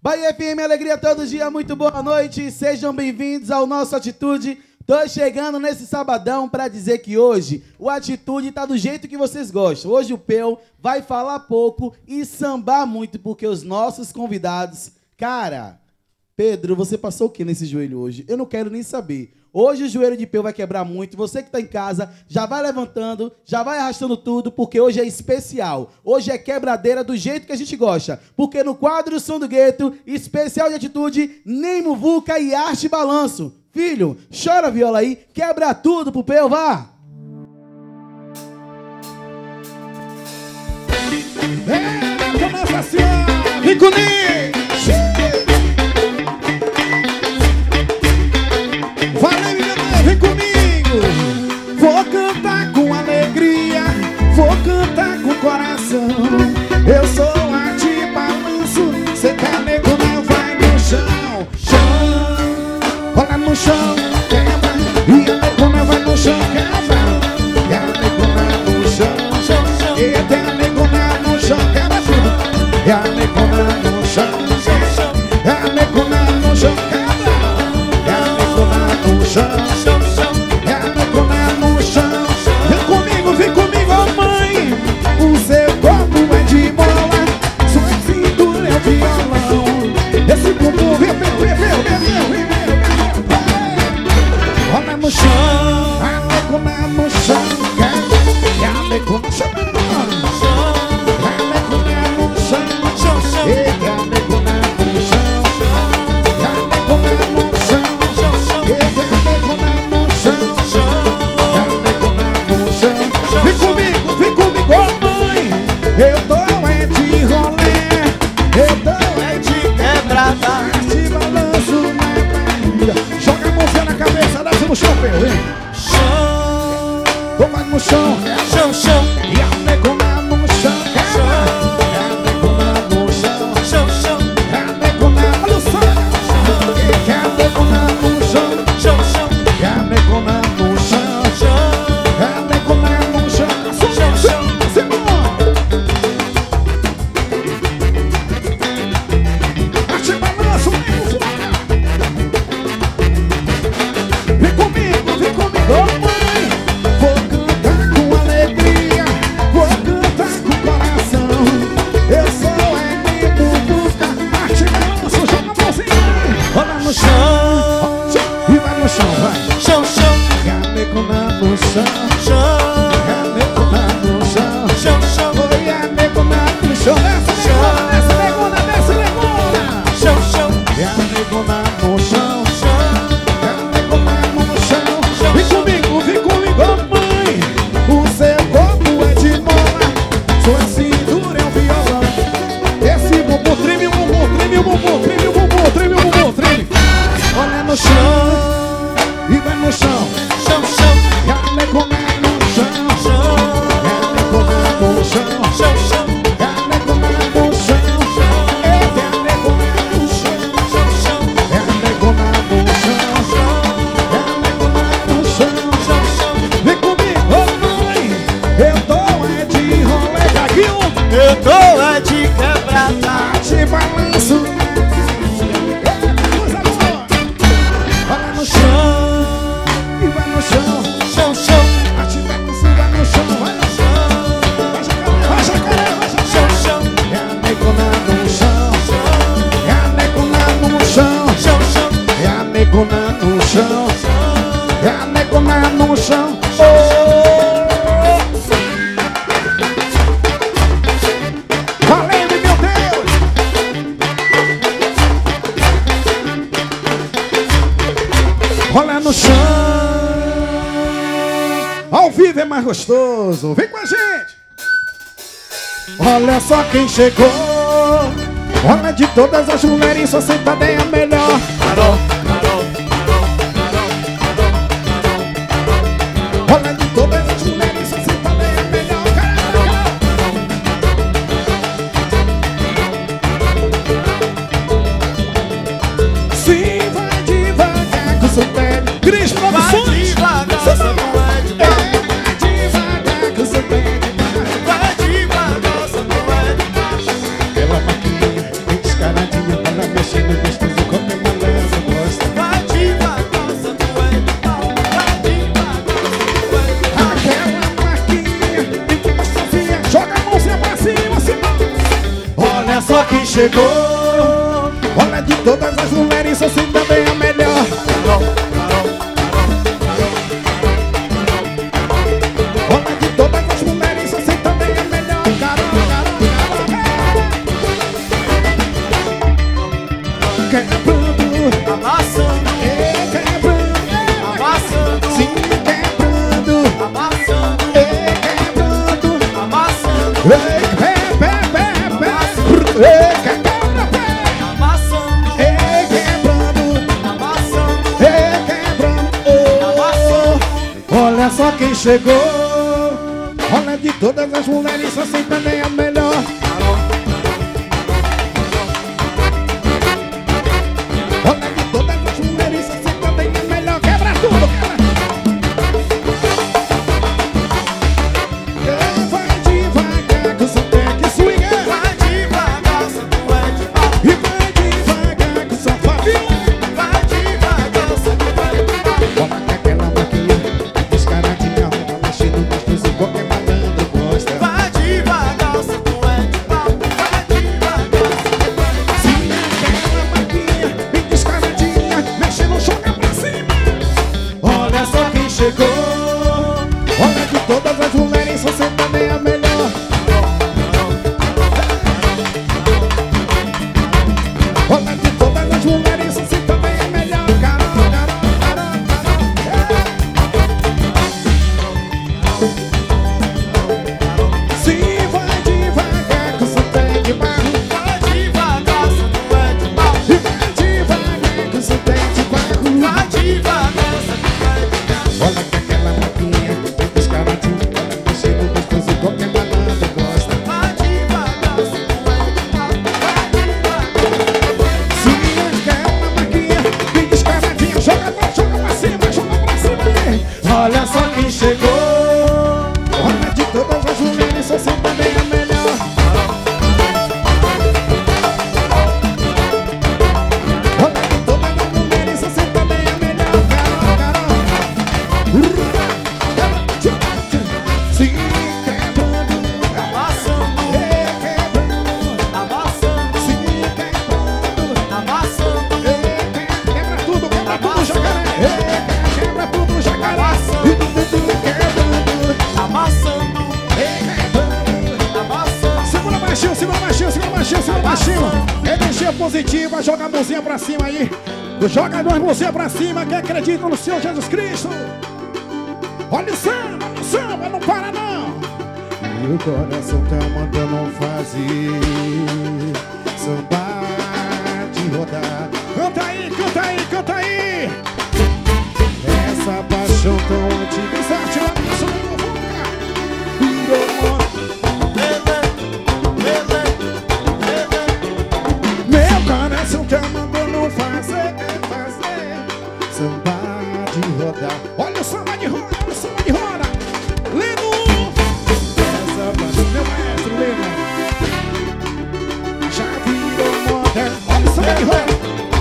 Bahia FM, alegria todo dia, muito boa noite, sejam bem-vindos ao nosso Atitude. Tô chegando nesse sabadão para dizer que hoje o Atitude tá do jeito que vocês gostam. Hoje o Peu vai falar pouco e sambar muito, porque os nossos convidados... Cara, Pedro, você passou o que nesse joelho hoje? Eu não quero nem saber. Hoje o joelho de Peu vai quebrar muito. Você que está em casa, já vai levantando, já vai arrastando tudo, porque hoje é especial. Hoje é quebradeira do jeito que a gente gosta. Porque no quadro Som do Gueto, especial de Atitude, nem muvuca e arte balanço. Filho, chora a viola aí, quebra tudo pro Peu, vá! Começa assim, ó! Vem comigo! Valeu, menina, vem comigo! Vou cantar com alegria, vou cantar com coração. Eu sou arte balanço, cê tá nego, não vai no chão. Chão, rola no chão, quebra. E a negona vai no chão, quebra. E a negona no chão, e a negona no chão, quebra tudo. E a negona no chão, e a negona no chão, quebra. E a negona no chão, e a negona no chão. Vem comigo, ó mãe. O seu corpo é de mola, sua cintura é o violão. Esse bumbum, vem. Rola no chão, a negona no chão, e a negona no chão. Vem comigo, ó mãe. Eu tô é de rolê, eu tô é de quebrada. Arte balanço na barriga. Joga a mãozinha na cabeça, desce no chão, Peu, hein? Chão, vai no chão, chão. E a negona no chão, e a negona no chão, e a negona no chão, e a negona no chão, e a negona no chão, e a negona no chão. Arte balanço, vem comigo, ó mãe. Vou cantar com alegria, vou cantar com coração. Eu sou muvuca, arte balanço, joga a mãozinha. Rola no chão, e vai no chão, vai. Chão. E a negona no chão, e a negona no chão, oi, a negona no chão. Desce negona. E a negona no chão, e a negona no chão. Vem comigo, ó mãe. O seu corpo é de mola, sua cintura é um violão. Esse bumbum, treme o bumbum, treme o bumbum. Olha no chão, e vai no chão. E a negona no chão, e a negona no chão, e a negona no chão, e a negona no chão, e a negona no chão, e a negona no chão. Vem comigo, ô mãe. Eu tô é de rolê, Gaguinho. Eu tô é de quebrada. Te balanço. Coisa boa. Olha no chão, e vai no chão. Arte balanço, vai no chão, vai no chão. Vai jacaré. É a negona no chão, é a negona no chão, é a negona no chão, é a negona no chão. Valendo, meu Deus! Rola no chão. Ao vivo é mais gostoso. Vem com a gente. Olha só quem chegou. Olha, de todas as mulheres, sua sentada é a melhor. Olha, de todas as mulheres, sua sentada é a melhor. Sim, vai devagar com seu pé. Cris Produções. Vai devagar, só não é de baixo. Vai devagar com seu pé. Vai devagar, só não é de baixo. Ela maquinha, bem descaradinha, ela me chegou. Olha, de todas as mulheres, você também é a melhor. Olha, de todas as mulheres, você também é a melhor. Quebrando, Amassando, quebrando, amassando, sim, quebrando, amassando, quebrando, amassando, amassando, olha só quem chegou. Olha, de todas as mulheres, você também é a melhor. Olha, de todas as mulheres, você também é a melhor. Quebra tudo, quebra. Vai devagar, que o som tem que swingar. vai devagar, se tu é de pau. E vai devagar, que o som Fabinho. Vai devagar, se tu é de pau. Olha que aquela maquinha descaradinha, rola mexendo gostoso, qualquer malandro gosta. Vai devagar, se tu é de pau. Vai devagar, se tu é de pau. Sim, aquela maquinha bem descaradinha, mexendo, joga pra cima. Olha só quem chegou. Olha, de todas as mulheres, você também é a melhor. Olha, de todas as mulheres, você também é a melhor. Sim, vai devagar, que você tem de barro. Vai devagar, se tu é de pau. E vai devagar, que você tem de barro. Vai devagar, se tu é de pau. Olha que aquela maquinha bem descaradinha, mexendo gostoso, qualquer malandro gosta. Vai devagar, se tu é de pau. Vai devagar. Sim, aquela maquinha bem descaradinha, joga pra cima, joga pra cima aí. Olha só quem chegou. Olha, de todas as mulheres, você também é a melhor. Olha, de todas as mulheres, você também é a melhor. Sim, quebrando, Amassando, quebrando, amassando, sim, quebrando. amassando, Quebra tudo, jacaré. Quebra tudo, jacaré. Quebrando, amassando, quebrando. amassando. Segura baixinho, segura baixinho, segura baixinho, segura baixinho. Energia positiva, joga a mãozinha pra cima aí. Joga as duas mãozinhas pra cima, quem acredita no Senhor Jesus Cristo. Olha o samba, não para não. E o coração tá mandando fazer samba de rodar. Canta aí, canta aí, canta aí. Essa paixão tão antiga, exarte lá no som da boca. Virou meu coração tá mandando fazer samba de rodar. Olha o samba de roda, olha o samba de roda. Leno! Essa paixão, meu maestro Leno. Já virou moda. Olha o samba de roda.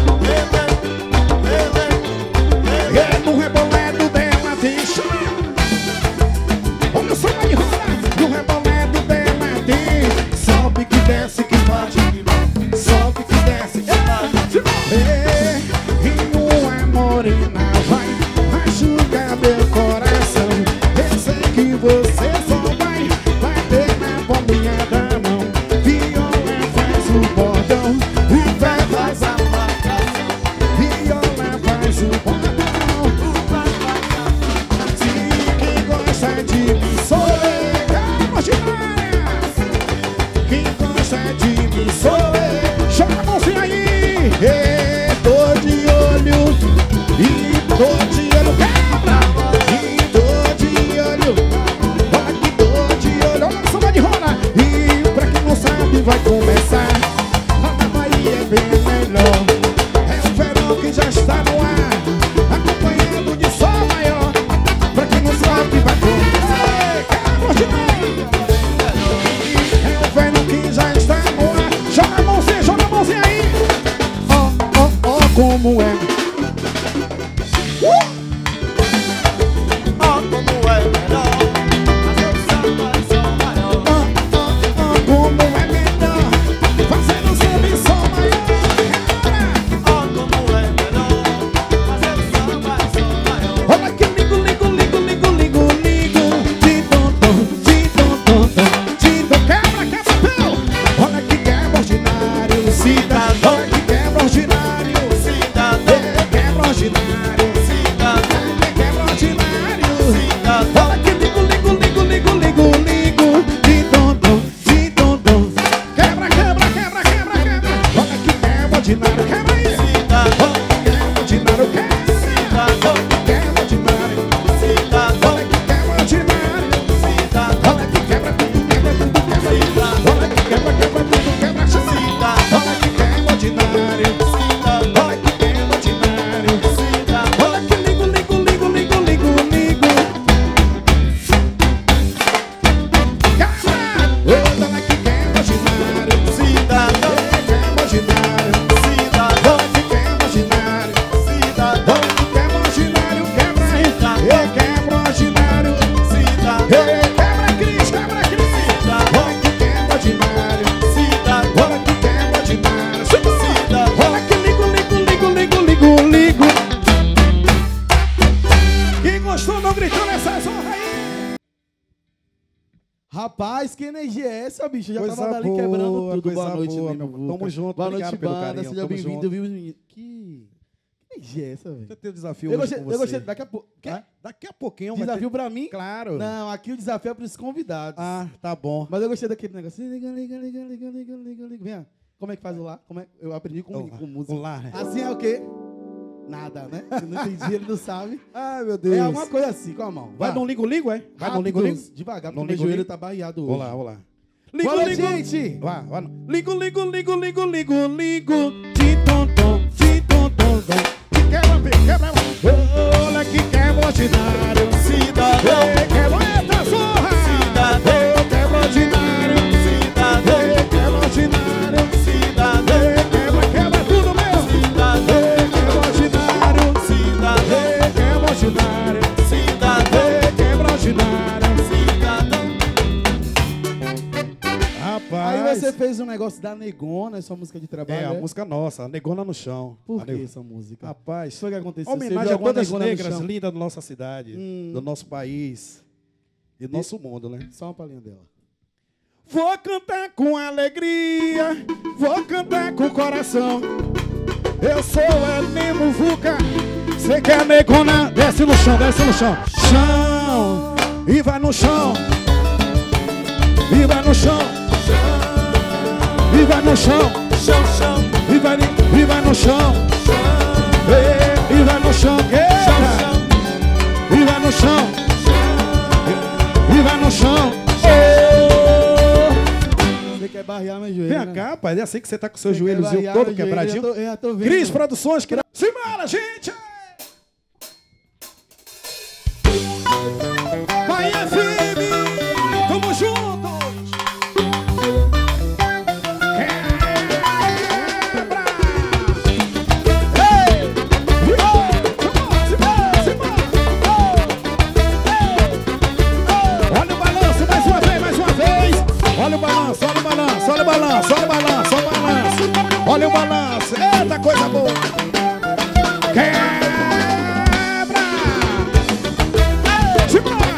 É no reboledo dela tem chão. Olha o samba de roda. No reboledo dela tem sobe que desce que bate. Sobe que desce que bate. E uma morena vai machucar meu coração. Eu sei que você só vai bater na bolinha da mão. Viola faz o bordão e vai faz a marcação. Viola faz o bordão. Se quem gosta de mim sou eu. Calma, Ginárias. Quem gosta de mim sou eu. Joga a mãozinha aí. Tô de olho. E tô de olho. Quebra. E tô de olho. Olha que tô de olho. Olha o samba de roda. E pra quem não sabe vai começar. A Bahia é bem melhor. É o verão que já está no ar, acompanhado de sol maior. Pra quem não sabe vai começar. Calma, é o verão que já está no ar. Joga a mãozinha aí. Ó, como é. Ó como é melhor, mas eu samba sou maior. Como é melhor. Fazendo samba e ordinário. Olha que quem é ordinário. Olha que ligo, ligo, ligo, ligo, ligo, ligo. Olha que quem é ordinário. Cidadão, Quem é ordinário. cidadão, Olha que quem é ordinário. cidadão, Olha que quem é ordinário. Quebra aí. Quebra ordinário. cidadão, Quebra Cris, quebra Cris. Olha que quem é ordinário. cidadão, Olha que quem é ordinário. cidadão. Olha que ligo, ligo, ligo, ligo, ligo, ligo. Quem gostou não gritou nessa zorra aí. Rapaz, que energia é essa, bicho? Eu já Coisa tava dali boa, quebrando tudo. coisa Boa noite, boa, né, meu meu irmão. Tamo junto, Boa obrigado noite, pelo banda. carinho, Seja tamo bem-vindo, junto. viu, menino? Que energia é essa, velho? Eu tenho desafio Eu hoje gostei, com eu você. gostei. Daqui a pouco. Quer? Daqui a pouquinho vai Desafio ter... pra mim? Claro. Não, aqui o desafio é pros convidados. Ah, tá bom. Mas eu gostei daquele negócio. Liga, liga, liga, liga, liga, liga, liga. Vem, ó. Como é que faz o lá? Como é? Eu aprendi com música. O lá. Assim é o quê? Nada, né? Eu não entendi, ele não sabe. Ai, meu Deus. É alguma coisa assim, com a mão. Vai no ligo-ligo, é? Vai no Rápido, ligo-ligo? devagar, No porque meu ligo-ligo? joelho tá barreado hoje. Vou lá, vou lá. Boa noite, gente. Vai, vai. Ligo, ligo, ligo, ligo, ligo, ligo. Tim, tom, tom, tim, tom, tom, tom. Que quebra, quebra. Olha que quebra ordinário. Cidadão, Quebra, eita zorra. cidadão, Quebra ordinário. cidadão, Quebra ordinário. cidadão, Quebra, quebra tudo mesmo. cidadão, Quebra ordinário. cidadão, Quebra ordinário. cidadão, Quebra ordinário. cidadão. Rapaz. Aí você fez um negócio da Negona, essa música de trabalho. É, a né? música nossa, a Negona no chão. Por A que Neg- essa música? Rapaz, Foi o que aconteceu? Você homenagem viu a alguma todas as Negona no negras chão? lindas da nossa cidade, do nosso país e do nosso mundo, né? Só uma palhinha dela. Vou cantar com alegria, vou cantar com coração. Eu sou Elimo Vuca, cê quer Negona? Desce no chão, desce no chão. Chão, e vai no chão. E vai no chão. E vai no chão. Chão, chão, E vai no chão. E vai no chão. chão, chão, E vai no chão. E vai no chão. Você quer barrear meu joelho, Vem né? cá, rapaz. É assim que você tá com seu Você quer joelhozinho barrear todo meu joelho, quebradinho. eu já tô vendo. Cris Produções, que... Simbora, gente! Vai, FM! Tamo juntos! Quebra! Ei! Simbora, simbora! Olha o balanço, mais uma vez, mais uma vez! Olha o balanço, olha o balanço, olha o balanço, olha o balanço, olha o balanço! Olha o balanço! Eita, coisa boa! Quebra! Simbora!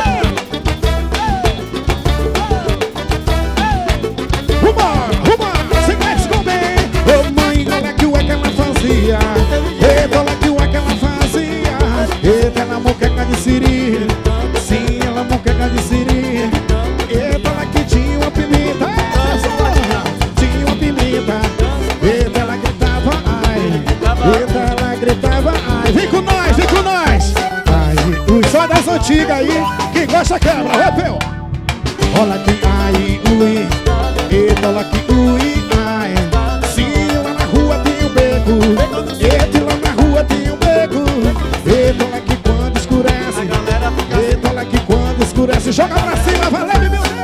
Vambora, vambora! Secretos com bem! Ô mãe, olha que o é que ela fazia! Eita, olha que o é que ela fazia! Eita, ela moqueca de siri! Sim, ela moqueca de siri! Eita, ela que tinha uma pimenta! Tinha uma pimenta! Eita, ela gritava, ai! Eita, ela gritava, ai! Vem com nós, vem com nós! Ai, os só das antigas aí, quem gosta quebra, vai, Peu! Olha que ai, ui! Eita, olha que ui, ai! Sim, lá na rua tem um beco! Eita, lá na rua tem um beco! Eita, olha que quando escurece! Eita, olha que quando escurece! Joga pra cima, valeu, meu Deus!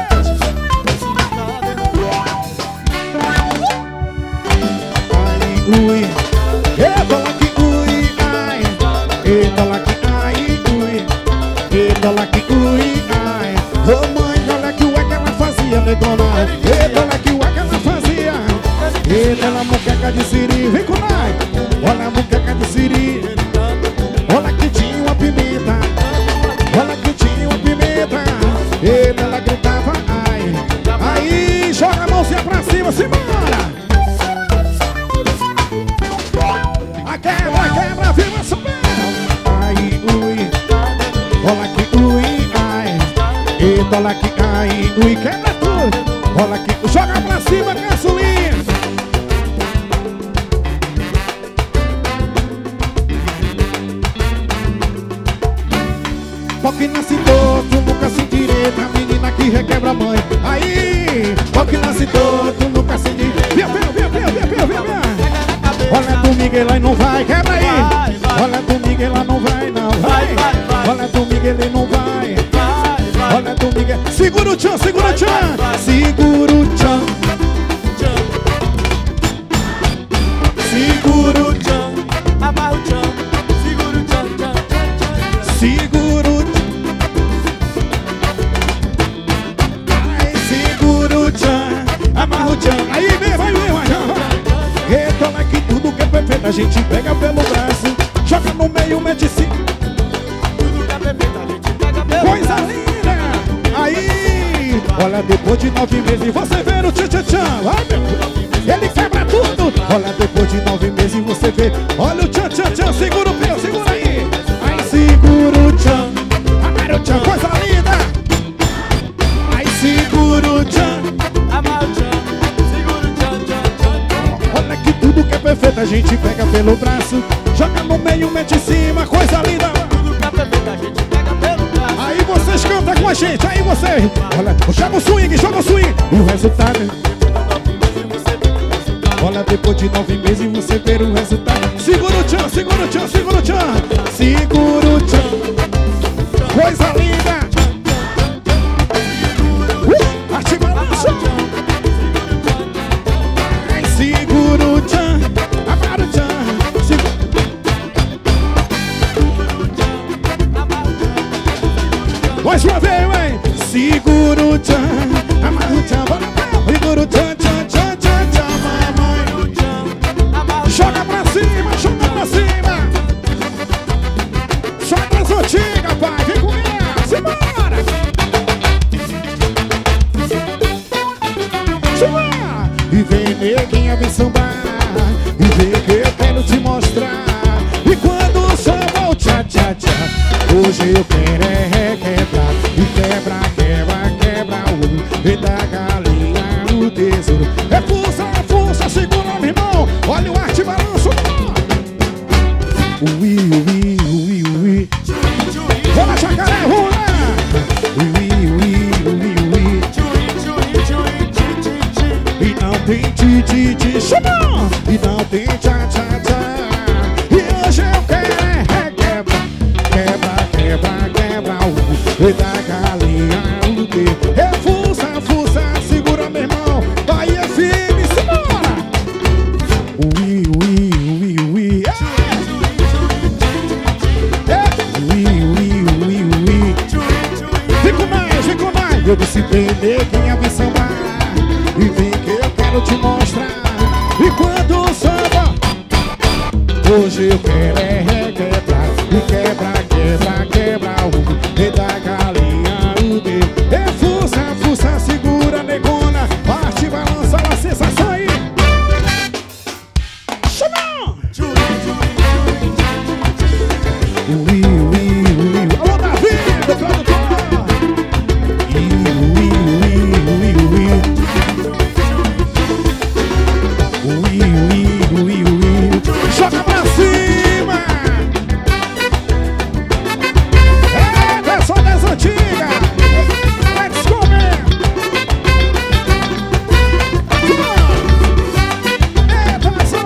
Ai, ui! Eita, olha que ui, ai! Eita, olha que ai, ui! Eita, olha que ui, ai! Ô mãe, olha que o é que ela fazia, negona! Eita, olha que o é que ela fazia! Eita, ela moqueca de siri! Vem com nós! Olha a moqueca de siri! Olha que tinha uma pimenta! Olha que tinha uma pimenta! Eita, ela gritava, ai! Aí, joga a mãozinha pra cima, simbora! A quebra, quebra, viva São Bel! Ai, ui! Olha que ui, ai! Eita, olha que ai, ui, quebra tudo! Olha que, joga pra cima, caçulinha! Pau que nasce torto, nunca se direita, a menina que requebra a mãe. Aí, pau que nasce torto, nunca se direita. Vem, vem, vem, vem, vem, vem, vem. Olha domingo ele não vai, quebra aí. Vai, vai. Olha domingo ele não vai, não vai. Vai, vai. Olha domingo ele não vai. Vai, vai. Olha domingo. Segura o tchan, segura o Vai, tchan. vai, vai. Segura o tchan. Segura o tchan, amarra o tchan, segura o tchan, tchan, tchan, tchan. Segura o tchan. Ai, segura o tchan. Amarra o tchan. Aí vem, vai, vai, vai. Retola que tudo que é perfeito a gente pega pelo braço, joga no meio, mete cinco. Tudo que é perfeito a gente pega pelo Coisa braço. linda! Aí, olha, depois de 9 meses você vê o tchan-tchan-tchan. Vai, meu, ele quebra tudo. Olha, depois de 9 meses você vê. Olha o tchan-tchan-tchan, segura o pé, segura aí. Aí, segura o tchan. Amarra o tchan, coisa linda. Aí, segura o tchan. Amarra o tchan, segura o tchan, tchan, tchan, tchan. Olha que tudo que é perfeito a gente pega pelo braço, joga no meio, mete em cima, coisa linda. Tudo que é perfeito a gente pega pelo braço. Aí vocês cantam com a gente, aí vocês. Olha, joga o swing, joga o swing. E o resultado. Olha, depois de 9 meses você vê o resultado. Segura o tchan, segura o tchan, segura o tchan. Segura o tchan. Coisa linda. Arte balança. Ai, segura o tchan. Amarra o tchan. Mais uma vez, ué. Segura o tchan. Amarra o tchan. Bora, segura o tchan, tchan, tchan, tchan, tchan, mamãe. Joga pra cima, joga pra cima. Joga as antigas, pai. Vem com elas, simbora. Simbora. E vem neguinha me sambar. E vem que eu quero te mostrar. E quando samba o tchá, tchá, tchá, hoje eu quero é requebrar. E quebra, quebra, quebra o rei da galinha, o tesouro. É força, segura, meu irmão. Olha o arte balanço. Ui, ui, ui, ui. Vamos lá, jacaré, vamos lá. Ui, ui, ui, ui. E não tem ti, chama. E não tem tchá, tchá, tchá. E hoje eu quero é requebrar. Quebra, quebra, quebra o rei da galinha, o tesouro. É força, segura, meu irmão. Vai, é firme, simbora. Ui, ui, ui, ui. Ui, ui, ui, ui. Vem com mais. Eu disse bem, neguinha, vem sambar. E vem que eu quero te mostrar. E quando o samba, hoje eu quero é requebrar. E quebra, quebra, quebra o rei da galinha, o dedo. É força, segura, negona. Parte, balança, a sensação aí. Chama! Ui, ui, ui. Alô, Davi, do produtor. Ui, ui, ui, ui. Ui, ui, ui, ui. Joga pra cima. É, pessoal das antigas. Let's go, man. Eita, só.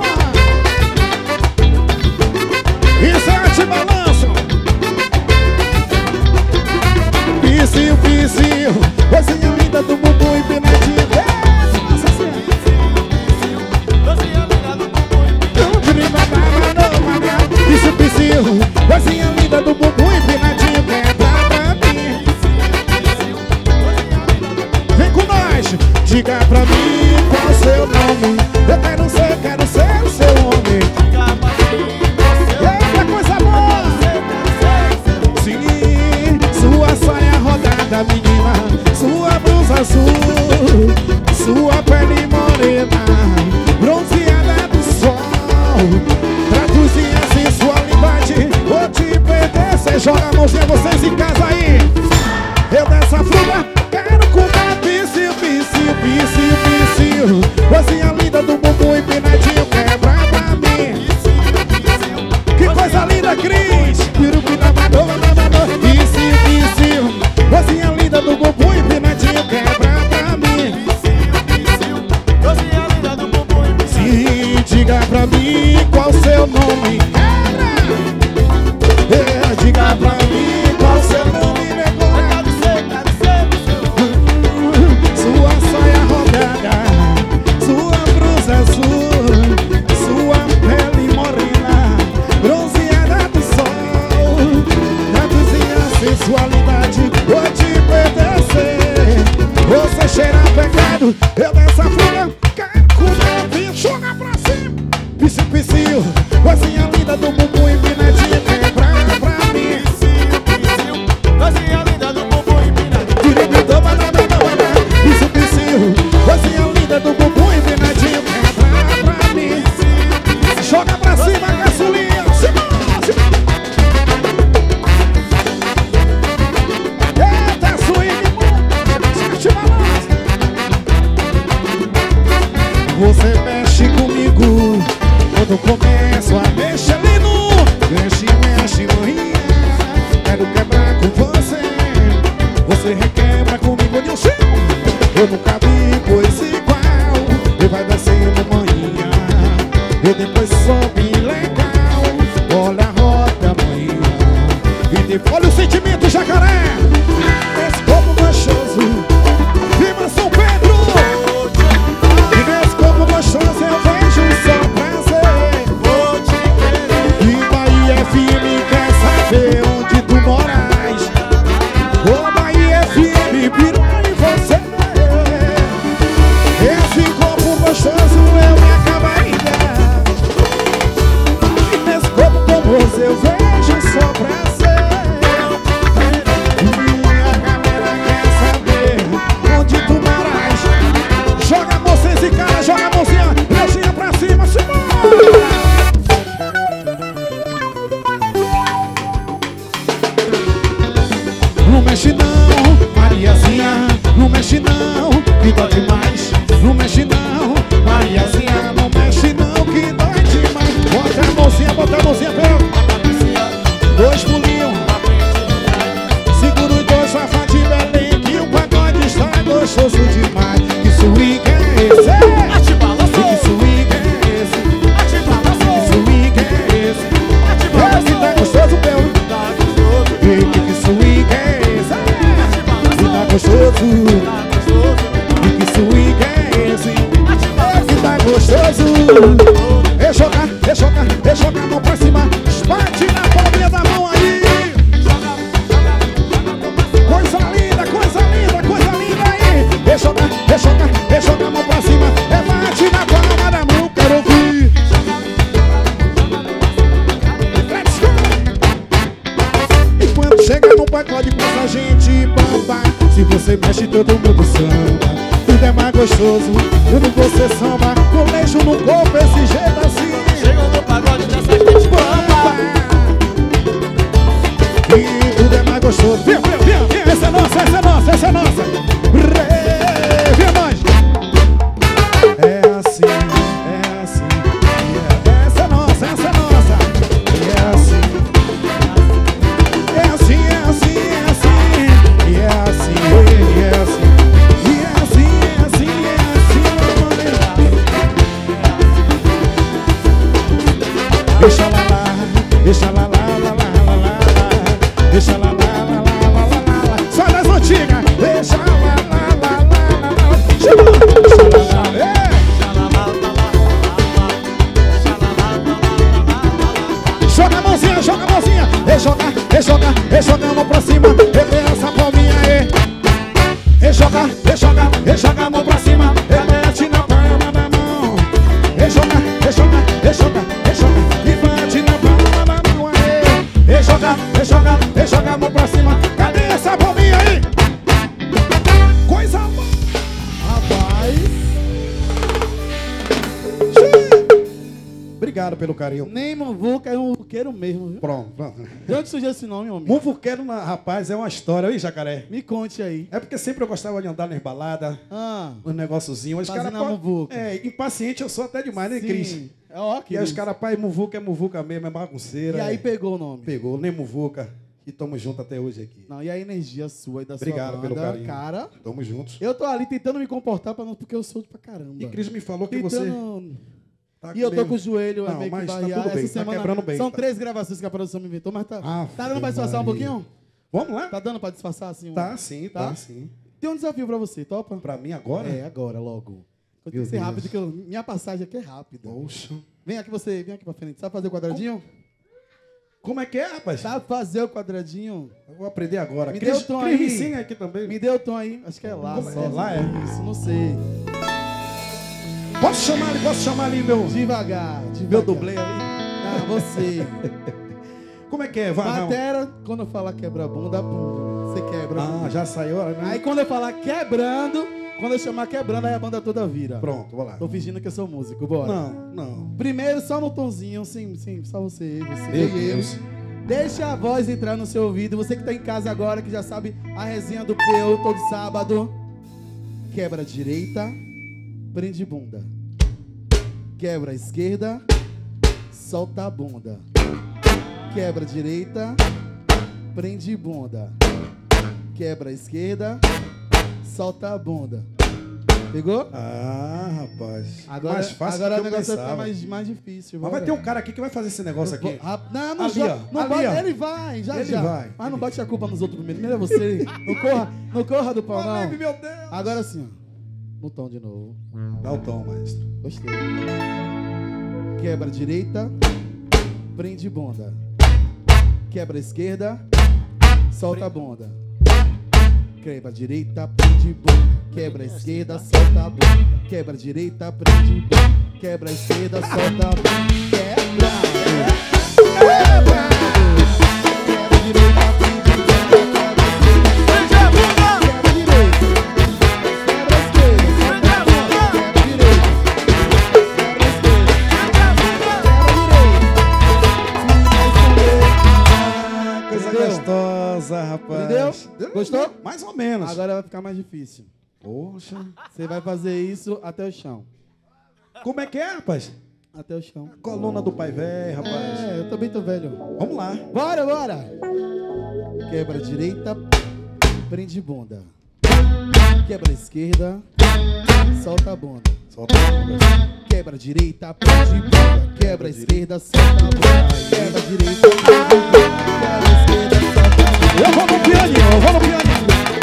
Isso é arte balanço. Piscinho, coisinha linda do bumbum e penadinho. Nossa senhora. Piscinho, coisinha linda do bumbum e penadinho. Quebra pra mim. Vem com nós. Diga pra mim qual o seu nome. Eu quero ser o seu homem. Eita, coisa boa. Sim, sua saia rodada, menina. Sua blusa azul, sua pele morena, bronzeada do sol. Traduzir a sensualidade, vou te perder. Cê joga a mãozinha, vocês em casa aí. Eu dessa fruta quero comer piscinho. Coisinha linda do bumbum empinadinho, quebra pra mim. Que coisa linda, Cris. Piscinho. Coisinha linda do bumbum empinadinho, quebra pra mim. Sim, diga pra mim mim qual seu nome. Diga pra mim qual seu nome, negócio. Sua saia rodada, sua blusa azul, sua pele morena, bronzeada do sol, traduzia a sensualidade, vou te pertencer. Você cheira a pecado, eu dessa folha quero comer, vim jogar pra cima. Piscinho, piscinho, coisinha linda do bumbum empinadinho, quebra pra mim. Coisinha linda do bumbum empinadinho. Piscinho, piscinho, coisinha linda do bumbum empinadinho, quebra pra mim. Joga pra cima, caçulinha. Eita, swing, se balança. Você mexe comigo quando começo a mexer ali no mexe, mexe, manhinha. Quero quebrar com você. Você requebra comigo de um chão. Eu nunca vi coisa igual. E vai descendo manhinha. E depois sobe legal. Olha a roda, manhinha. E depois olha o sentimento, jacaré. Esse corpo manchoso. Viva São Pedro. E nesse corpo manchoso eu vejo só prazer. E Bahia FM quer saber onde tu moras. Ô Bahia FM, piranha em você. Esse corpo gostoso eu me acabaria. E nesse corpo famoso eu vejo só prazer. E a galera quer saber onde tu moras. Joga vocês e cara, joga a mãozinha, mãozinha pra cima, simbora! Não mexe não, Mariazinha, não mexe não, que dói demais. Não mexe não, Mariazinha, não mexe não, que dói demais. Bota a mãozinha, pelo. Dois pulinhos, segura os dois, safado de Belém, que o pagode está gostoso demais. Que swing é esse? Ate balançou. Que swing é esse? Ate balançou. Que swing é esse? Ate Esse balançou. tá gostoso, Bel. Tá gostoso. Que swing é esse? Ate balançou. Tá gostoso. Tá gostoso. Que swing é esse? Ate balançou. Que tá gostoso. Deixa a mão pra cima. Bate na palminha da mão aí. Coisa linda, coisa linda, coisa linda aí. Deixa a mão pra cima. Bate na palma da mão, quero ouvir. Let's go. E quando chega no pagode com essa gente bamba, se você mexe todo mundo samba. Tudo é mais gostoso quando você samba. Colégio no corpo, esse jeito assim. Chegou no pagode dessa gente bamba. E tudo é mais gostoso. Vem, essa é nossa, essa é nossa, essa é nossa. Vem nós. É assim, é assim. Essa é nossa, essa é nossa. É assim. É assim, é assim, é assim. E é assim, e é assim. E é assim, é assim, é assim, mamãe. Deixa lá, deixa lá, deixa lá, só das antigas. Deixa lá, chama, deixa lá, joga a mãozinha, joga a mãozinha. Joga a mão pra cima. Ele essa palminha aí. Joga a mão pra cima. Mete na palma da mão. Joga. E bate na palma da mão aí. Joga a mão pra cima. Cadê essa palminha aí? Coisa boa. Rapaz. Obrigado pelo carinho. Nem Muvuca, é um muvuqueiro mesmo, viu? Pronto. De onde surgiu esse nome, homem? Muvuqueiro, rapaz, é uma história. Oi, jacaré. Me conte aí. É porque sempre eu gostava de andar nas baladas, nos negóciozinhos. Os Fazendo caras a muvuca. impaciente eu sou até demais, né, Cris? Sim. É ó, E aí os caras, pai, muvuca é muvuca mesmo, é bagunceira. E aí é. pegou o nome. Pegou, nem muvuca. E tamo junto até hoje aqui. Não, e a energia sua e da Obrigado sua banda, pelo carinho. cara. Tamo juntos. Eu tô ali tentando me comportar pra não, porque eu sou pra caramba. E Cris me falou que tentando... você Tá E eu tô meio- com o joelho Não, meio que mas tá barreado. tudo bem, Essa tá semana quebrando bem, são tá. 3 gravações que a produção me inventou, mas tá dando pra Ave disfarçar um Maria. pouquinho? Vamos lá? Tá dando pra disfarçar assim? Tá sim, Tá? tá sim. Tem um desafio pra você, topa? Pra mim agora? É, agora, logo. Eu tenho Meu que ser Deus. rápido, que minha passagem aqui é rápida. Poxa. Vem aqui você, vem aqui pra frente. Sabe fazer o quadradinho? Como é que é, rapaz? Sabe fazer o quadradinho? Eu vou aprender agora. Me deu o tom aí. Sim, aqui também. Me deu o tom aí. Acho que é lá. Como é? só. Lá é? Isso, não sei. Posso chamar ali meu Devagar, devagar. meu dublê ali? Ah, você. Como é que é? Vai, não. Batera, quando eu falar quebra a bunda, pum, você quebra. Ah, já saiu, né? Aí quando eu falar quebrando, quando eu chamar quebrando, aí a banda toda vira. Pronto, vou lá. Tô fingindo que eu sou músico, bora. Não. Primeiro, só no tonzinho, sim, só você, você Meu e eu. Deus. Deixa a voz entrar no seu ouvido. Você que tá em casa agora, que já sabe a resenha do Peu todo sábado. Quebra a direita, prende bunda. Quebra a esquerda, solta a bunda. Quebra a direita, prende bunda. Quebra a esquerda, solta a bunda. Pegou? Ah, rapaz. Agora, mais fácil agora do o que eu negócio vai pensava. ficar mais difícil. Mas vai ter um cara aqui que vai fazer esse negócio aqui. Não, não, Ali, joga- ó. não Ali, bota- ó. ele vai, já. Ele vai. Mas não bote a culpa nos outros primeiro. Primeiro é você. Não corra do pau, não. Meu Deus. Agora sim, ó. No tom de novo. Dá o tom, maestro. Gostei. Quebra a direita, prende bunda. Quebra a esquerda, solta a bunda. Quebra a direita, prende bunda. Quebra a esquerda, solta a bunda. Quebra a direita, prende bunda. Quebra a esquerda, solta a bunda. Quebra! Quebra! Quebra a direita, prende bunda. Quebra a direita. Quebra a esquerda, solta a bunda. Quebra a direita. Quebra a esquerda. Coisa Entendeu? gostosa, rapaz. Entendeu? Gostou? Mais ou menos. Agora vai ficar mais difícil. Poxa. Você vai fazer isso até o chão. Como é que é, rapaz? Até o chão. Coluna do pai velho, rapaz. É, eu também tô velho. Vamos lá. Bora, bora! Quebra a direita, prende bunda. Quebra a esquerda, solta a bunda. Solta a bunda. Quebra a direita, prende bunda. Quebra a esquerda, solta a bunda. Quebra a direita, prende bunda. Quebra a esquerda, solta a bunda. Eu vou no pianinho, eu vou no pianinho.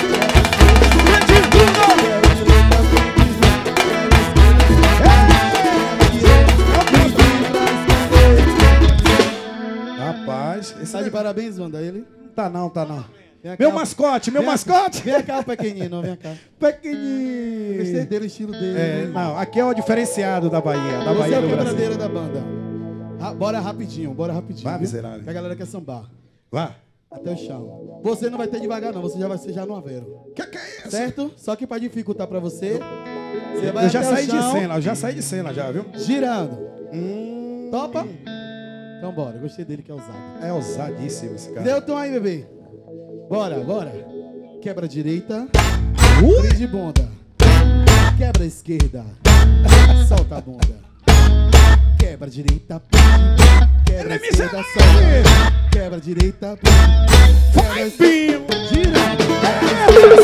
Rapaz, esse Tá de parabéns, Wanda, ele? tá não. Vem cá, Meu mascote, meu vem mascote. Vem cá, pequenino, vem cá. Pequenininho. Gostei dele, o estilo dele. É, não, aqui é o diferenciado da Bahia, da Você Bahia é o do Brasil. quebradeiro da banda. Bora rapidinho, bora rapidinho. Vai, viu? miserável. Que a galera quer sambar. Vá. Até o chão. Você não vai ter devagar, não. Você já vai ser já no Aveiro. Que é isso? Certo? Só que pra dificultar pra você, você vai Eu já até o saí de chão, cena, eu já saí de cena já, viu? girando. Topa? Então bora. Gostei dele que é ousado. É ousadíssimo esse cara. Deu o tom aí, bebê. Bora, bora. Quebra a direita. Prende bunda. Quebra a esquerda. Solta a bunda. Quebra a direita. Prende bunda. Quebra a esquerda. Solta a bunda. Quebra a direita. Quebra a esquerda. Gira.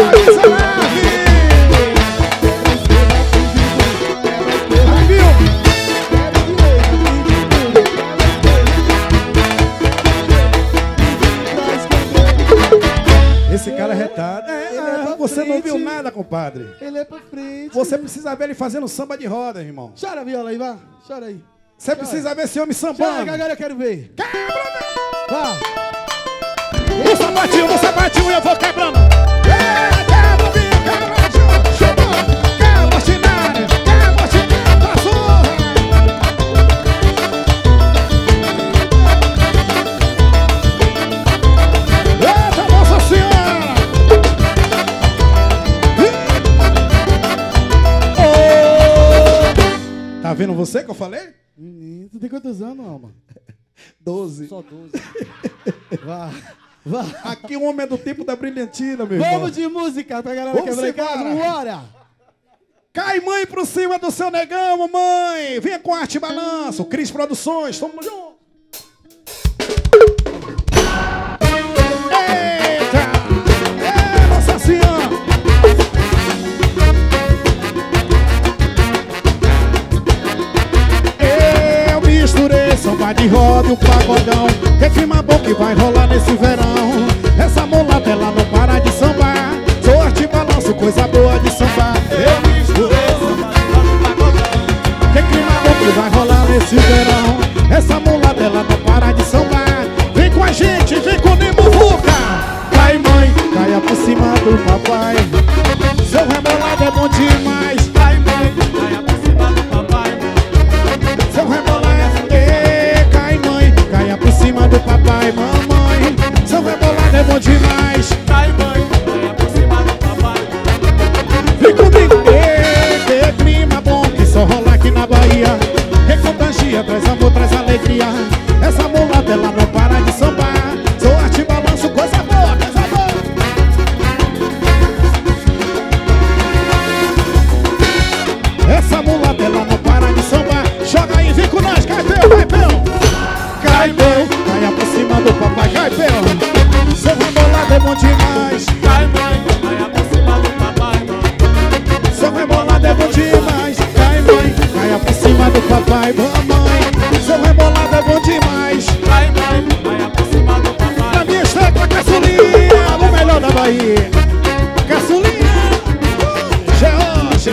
Esse cara é retado. Ele é pra Você não frente. viu nada, compadre. Ele é pra frente. Você precisa ver ele fazendo samba de roda, irmão. Chora, viola aí, vá. Chora aí. Você precisa ver esse homem Chora, sambando. que agora eu quero ver. Vá. No sapatinho eu vou quebrando. Eita, Nossa Senhora! Tá vendo você que eu falei? Menino, tu tem quantos anos, Alma? 12. Só 12. Vá. Vá. Aqui o homem é do tempo da brilhantina, meu irmão. Vamos de música pra galera Vamos quebrar em casa. embora. Bora. Cai, mãe, pro cima do seu negão, mamãe. Venha com arte e balanço. Cris Produções, tamo junto. Eita! É, Nossa Senhora! samba de roda e um pagodão. Que clima bom que vai rolar nesse verão. Essa mulata ela não para de sambar. Sorte e balanço, coisa boa de sambar. Eu misturei samba de roda e pagodão. Que clima bom que vai rolar nesse verão. Essa mulata ela não para de sambar. Vem com a gente, vem com o Nimo Vuca. Cai mãe, caia por cima do papai. Seu rebolado é bom demais. Cai mãe, caia por cima do papai. Seu rebolado é... Cai mãe, caia por cima do papai. Mamãe, seu rebolado é bom demais. Cai mãe, caia por cima do papai. Vem comigo. Que clima bom que só rola aqui na Bahia. Que contagia, traz amor, traz alegria. Essa mulata ela não para de sambar. Sou arte, balanço, coisa boa, coisa boa. Essa mulata ela não para de sambar. Joga aí, vem com nós, Caipel, Caipel. Caipel, caia por cima do papai, Caipel. Seu rebolado é bom demais. Cai mãe, caia por cima do papai. Seu rebolado é bom demais. Cai mãe, caia por cima do papai, mamãe. Seu rebolado é bom demais. Cai mãe, caia por cima do papai. Na minha estátua, caçulinha, o melhor da Bahia. Caçulinha, George.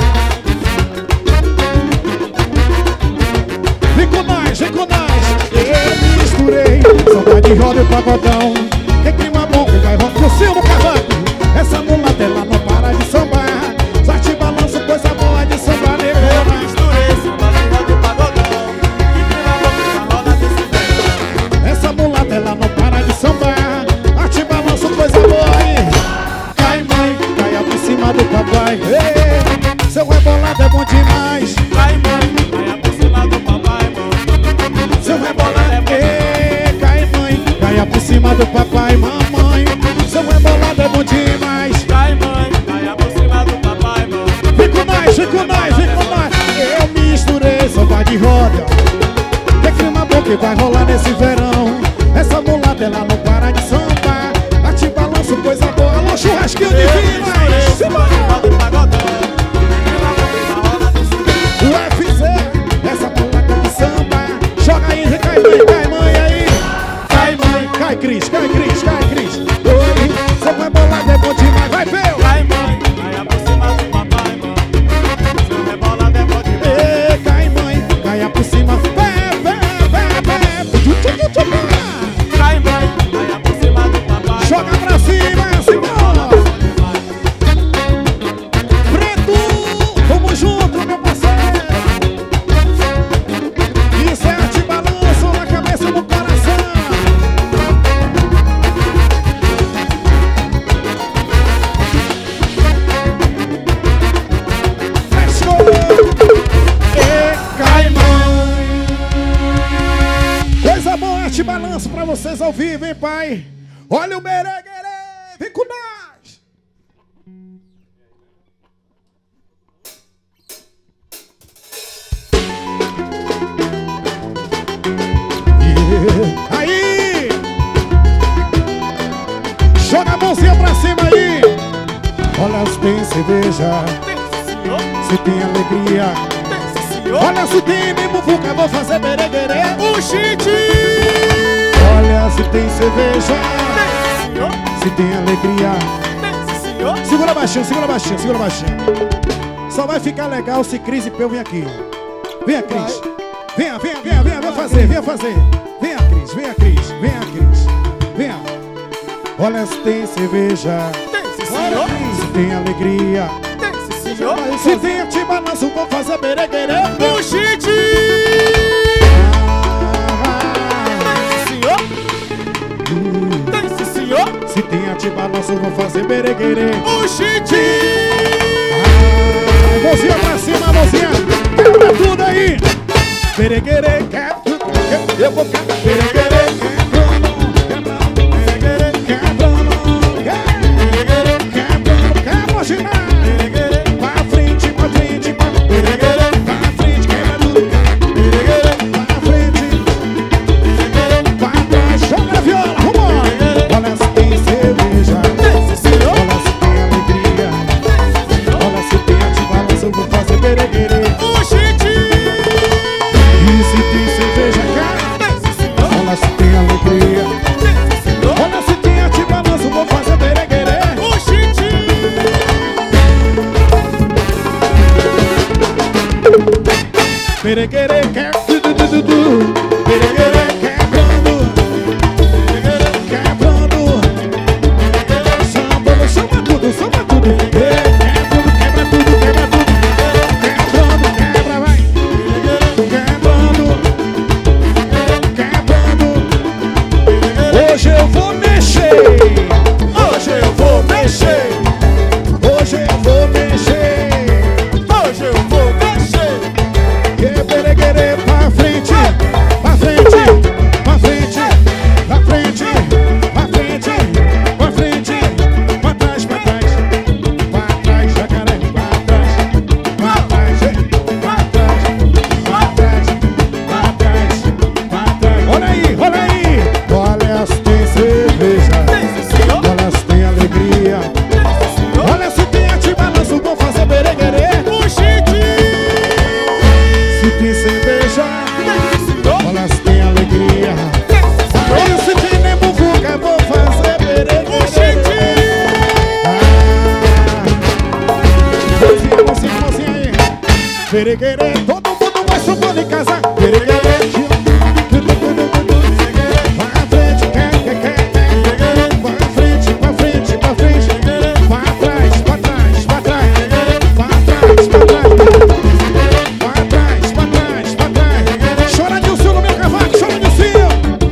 Vem com nós, vem com nós. Eu misturei samba de roda e pagodão. Que clima bom que vai rolar por cima do cavaco. Essa mulata ela não para de sambar. Sorte e balanço, coisa boa de sambar, Eu negona. misturei samba de roda e pagodão. Que clima bom que vai rolar nesse verão. Essa mulata ela não para de sambar. Arte, balanço, coisa boa aí. Cai mãe, caia por cima do papai. Ei, seu rebolado é bom demais. Cai mãe, caia por cima do papai. Seu rebolado é bom. Ei, cai mãe, caia por cima do papai, mamãe. Seu rebolado é bom demais. Cai mãe, caia por cima do papai. Vem com nós, vem com nós, vem com nós. Eu misturei samba de roda. Que clima bom que vai rolar nesse verão. Essa mulata ela não para de sambar. Arte, balanço, coisa boa. Alô, churrasquinho de Vilas. Samba de roda e pagodão. Que clima bom que vai rolar nesse verão. O UFC, essa mulata de samba. Joga aí, cai mãe aí. Cai mãe, cai Cris, cai Cris, cai Cris. Oi, seu rebolado é bom demais. Vai, Peu. Cai mãe, caia por cima do papai. Seu rebolado é bom demais. Ei, cai mãe, caia por cima. Cai mãe, caia por cima do papai. Joga pra cima, Simão. Preto, vamos junto, meu parceiro. Isso é arte, balanço na cabeça e no coração. Fechou. E cai, mãe. Coisa boa, arte, balanço pra vocês ao vivo, hein, pai? Olha o Bereguerê, vem com nós. Yeah. Aí! Joga a mãozinha pra cima aí. Olha se tem cerveja, Tem senhor, se tem alegria. tem senhor. Olha se tem Nimo Vuca, vou fazer bereguerê. O Chiti! Olha se tem cerveja, Tem senhor, se tem alegria. tem senhor. Segura baixinho, segura baixinho, segura baixinho. Só vai ficar legal se Cris e Peu vem aqui. Venha, Cris. Venha, venha, venha, venha, venha fazer, venha fazer. Venha, Cris, venha, Cris, venha, Cris. Venha. Olha se tem cerveja, Tem olha senhor, se tem alegria. tem senhor. Se tem arte, balanço, vou fazer bereguerê. O Chiti! Tem senhor, Se tem arte, balanço, vou fazer bereguerê. o Chiti! Mãozinha pra cima, mãozinha. Quebra tudo aí. Bereguerê, quebra tudo. Eu vou quebrar. Bereguerê, quebrando, quebrando. Bereguerê, quebrando, quebrando. Quebra o ginásio. Pra frente, pra frente, pra frente. Pra frente, quebra tudo. Pra frente, pra trás. Joga a viola, vambora. Olha se tem cerveja. Olha se tem alegria. Olha se tem arte, balanço, eu vou fazer bereguerê. O Chiti! E se tem cerveja, cara. Perequerê, perequerê, quebrando. Chama tudo. Quebra tudo. Quebrando, quebra, vai. Quebrando. Hoje eu vou mexer. Hoje eu vou mexer. Perequerê, pra frente. Pra trás, jacaré, pra trás. Olha aí. Olha se tem cerveja. Olha se tem alegria. Olha se tem ate-balanço, vou fazer perequerê. Se tem cerveja, olha se tem alegria. Olha se tem nemuvuca, vou fazer perequerê. Mocinha aí. Perequerê, todo mundo vai chupando em casa. Perequerê, vai à frente, quer. Vai à frente. Vai atrás. Chora Nilson no meu cavaco, chora Nilson.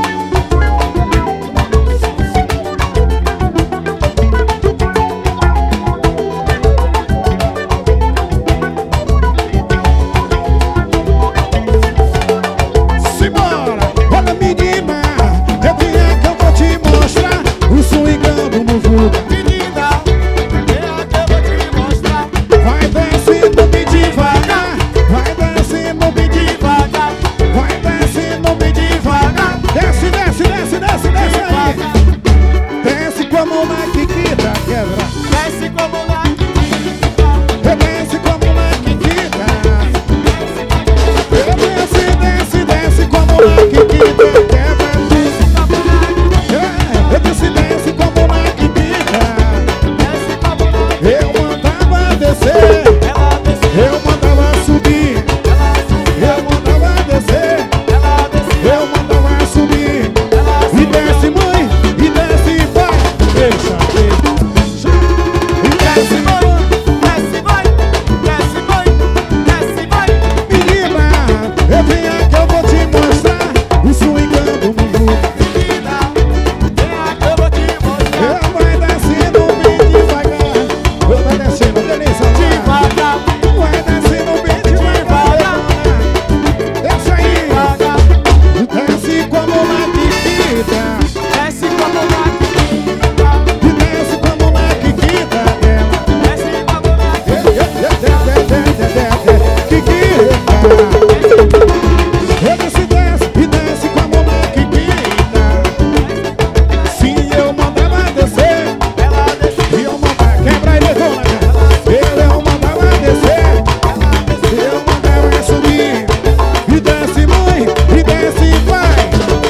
Simbora, olha menina, eu vim aqui, eu vou te mostrar o swingando no vulga. Vai descendo bem devagar, desce aí. Desce com a mão na quiquita, quebra. Desce com a mão na quiquita. Desce com a mão na quiquita. Desce com a mão na quiquita, quebra. Desce com a mão na quiquita. Eu mandava descer, eu mandava subir, eu mandava descer, eu mandava subir. E desce, mãe, e desce, vai. Deixa. E desce, mãe. Menina, eu vim aqui, eu vou te mostrar o swingando no vulga. Vai descendo bem devagar. Vai descendo, delícia. Vai descendo bem devagar. Desce aí. Desce com a mão na quiquita. E desce com a mão na quiquita dela. E desce com a mão na quiquita. Se eu mandava descer, e eu mandava quebrar e levou na cara. Eu mandava descer, eu mandava subir. E desce, mãe, e desce, vai.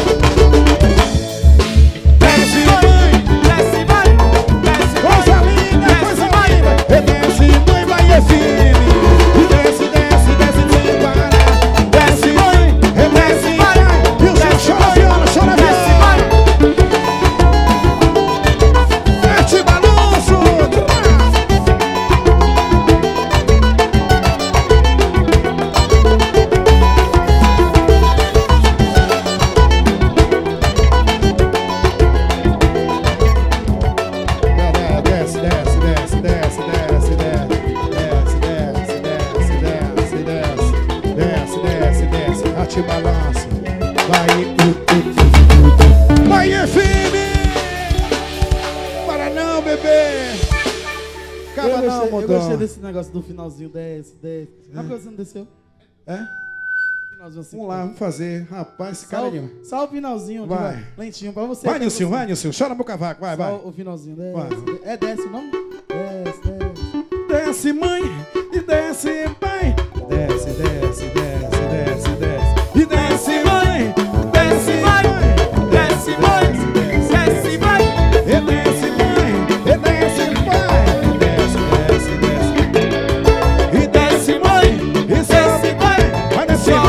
Desce, mãe, coisa linda. E desce, mãe, vai e firme. E desce sem parar. Desce, mãe, e desce, vai. E o seu chora viola. Mete balanço. Desce. Ate balanço. Vai, FM. Para não, bebê. Acaba não, Eu gostei modão. desse negócio do finalzinho, desce. Por que você não desceu? É? Finalzinho assim. Vamos lá, vamos fazer. Rapaz, esse cara é demais. Só o finalzinho, Vai. vai. Lentinho pra você. Vai, Nilson, chora meu cavaco, vai. Só o finalzinho, desce. Vai. Desce o nome? Desce. Desce, mãe, e desce, pai. Desce. E desce, mãe. Desce, vai. Desce, mãe. Desce, vai. E desce, mãe. E desce, pai. Desce. E desce, mãe. E desce, pai. Vai descendo.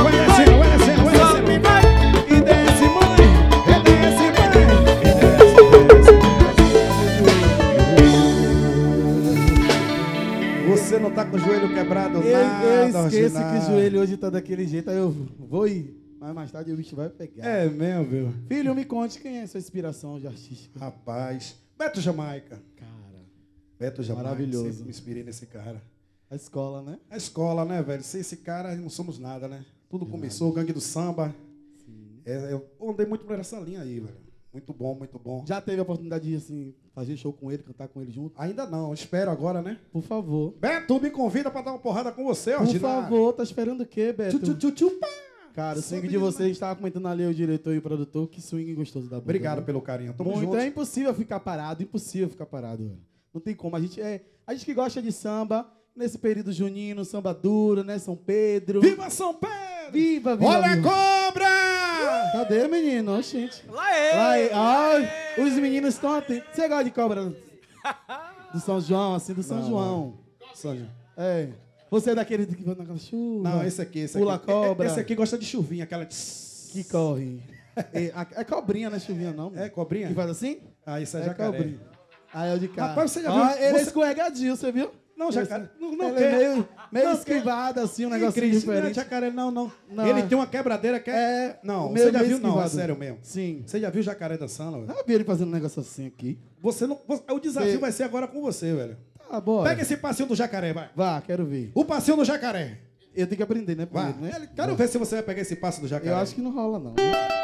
esqueço marginal. que o joelho hoje tá daquele jeito, aí eu vou ir. Mas mais tarde o bicho vai pegar. É mesmo, viu? Filho, me conte quem é sua inspiração de artística. Rapaz. Beto Jamaica. Cara, Beto Jamaica. Maravilhoso. Sempre me inspirei nesse cara. a escola, né? A escola, né, velho? Sem esse cara, não somos nada, né? Tudo começou, Gangue do Samba. Eu andei muito por essa linha aí, velho. Muito bom, muito bom. Já teve a oportunidade de, assim, fazer show com ele, cantar com ele junto? Ainda não, espero agora, né? Por favor. Beto, me convida pra dar uma porrada com você, Por favor, tá esperando o quê, Beto? Pá. Cara, o Sou swing de menino, vocês, a gente tava comentando ali, o diretor e o produtor, que swing gostoso da banda. Obrigado né? pelo carinho. Tamo Muito, junto. é impossível ficar parado, velho. Não tem como. A gente que gosta de samba, nesse período junino, samba duro, né? São Pedro. Viva São Pedro! Viva, viva, Olha viva. a cobra! Cadê, menino? Ô, gente. Lá é! Lá é. Ai, os meninos estão atentos. Você gosta de cobra do São João, assim, do São Não, João? Sonho. É. Você é daquele que vai naquela chuva? Não, esse aqui. Pula cobra. Esse aqui gosta de chuvinha, aquela... Que corre. É cobrinha, não é chuvinha, não. É, cobrinha? Que faz assim? Ah, isso é É jacaré. cobrinha. Aí é o de cá. Rapaz, você já viu- Ele é você- escorregadio, você viu? Não, jacaré. Não, Ele quer. é meio Não, esquivado, assim, um negocinho Cris, Não é diferente. jacaré, não. Não, Ele é- tem uma quebradeira que É, Não, meio- você já meio viu? Não, é esquivado. sério mesmo. Sim. Você já viu jacaré dançando, velho? Eu vi ele fazendo um negócio assim aqui. Você não... O desafio Você- vai ser agora com você, velho. Tá, bora. Pega esse passinho do jacaré, vai. Vá, quero ver. O passinho do jacaré. Eu tenho que aprender, né? Vai. Primeiro, né? Quero ver se você vai pegar esse passo do jacaré. Eu acho que não rola, não.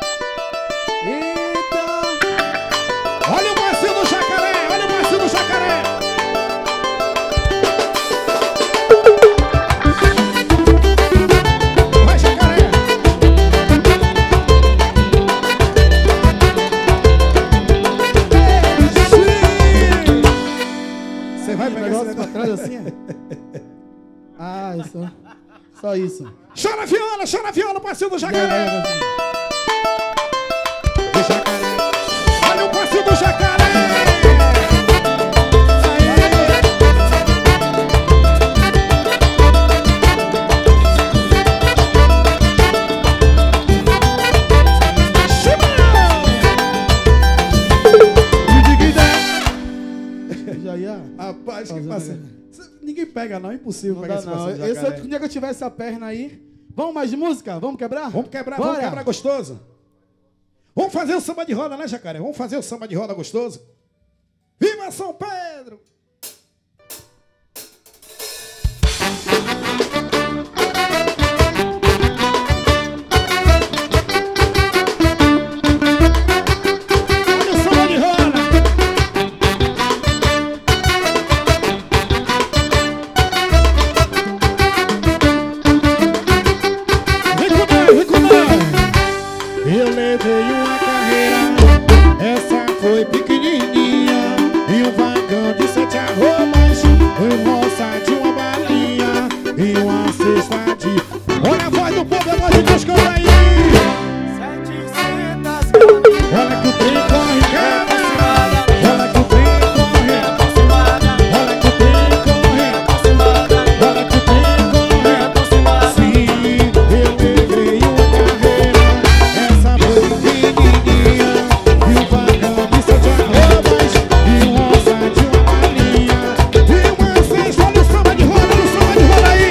Eita! Olha o passinho do jacaré! Olha o passinho do jacaré! Vai, jacaré! Você vai O pegar esse negócio pra negócio? trás assim, é? Ah, só isso. Chora a viola, passinho do jacaré! Vai. Do jacaré. Olha o passinho do jacaré! Já ia. Rapaz, que Fazendo passinho. Ninguém pega, não. É impossível Não pegar dá, esse não. passinho do Esse jacaré. outro dia que eu tiver essa perna aí. Vamos mais de música? Vamos quebrar? Vamos quebrar Bora. gostoso. Vamos fazer o samba de roda, né, jacaré? Vamos fazer o samba de roda gostoso. Viva São Pedro! Olha o samba de roda! Vem com nós! Eu levei uma carreira, essa foi pequenininha, e um vagão de 7 arrobas, e roça de uma balinha, e uma cesta de... Olha a voz do povo, a voz de Deus que eu aí! 700 galinhas Olha que o trem corre, cara! aproximada, Olha que o trem corre! aproximada, Olha que o trem corre! aproximada, Olha que o trem corre! aproximada. Sim, eu levei uma carreira, essa foi pequenininha, e um vagão de 7 arrobas, e um roça de uma balinha, e uma cesta. Olha o samba de roda aí!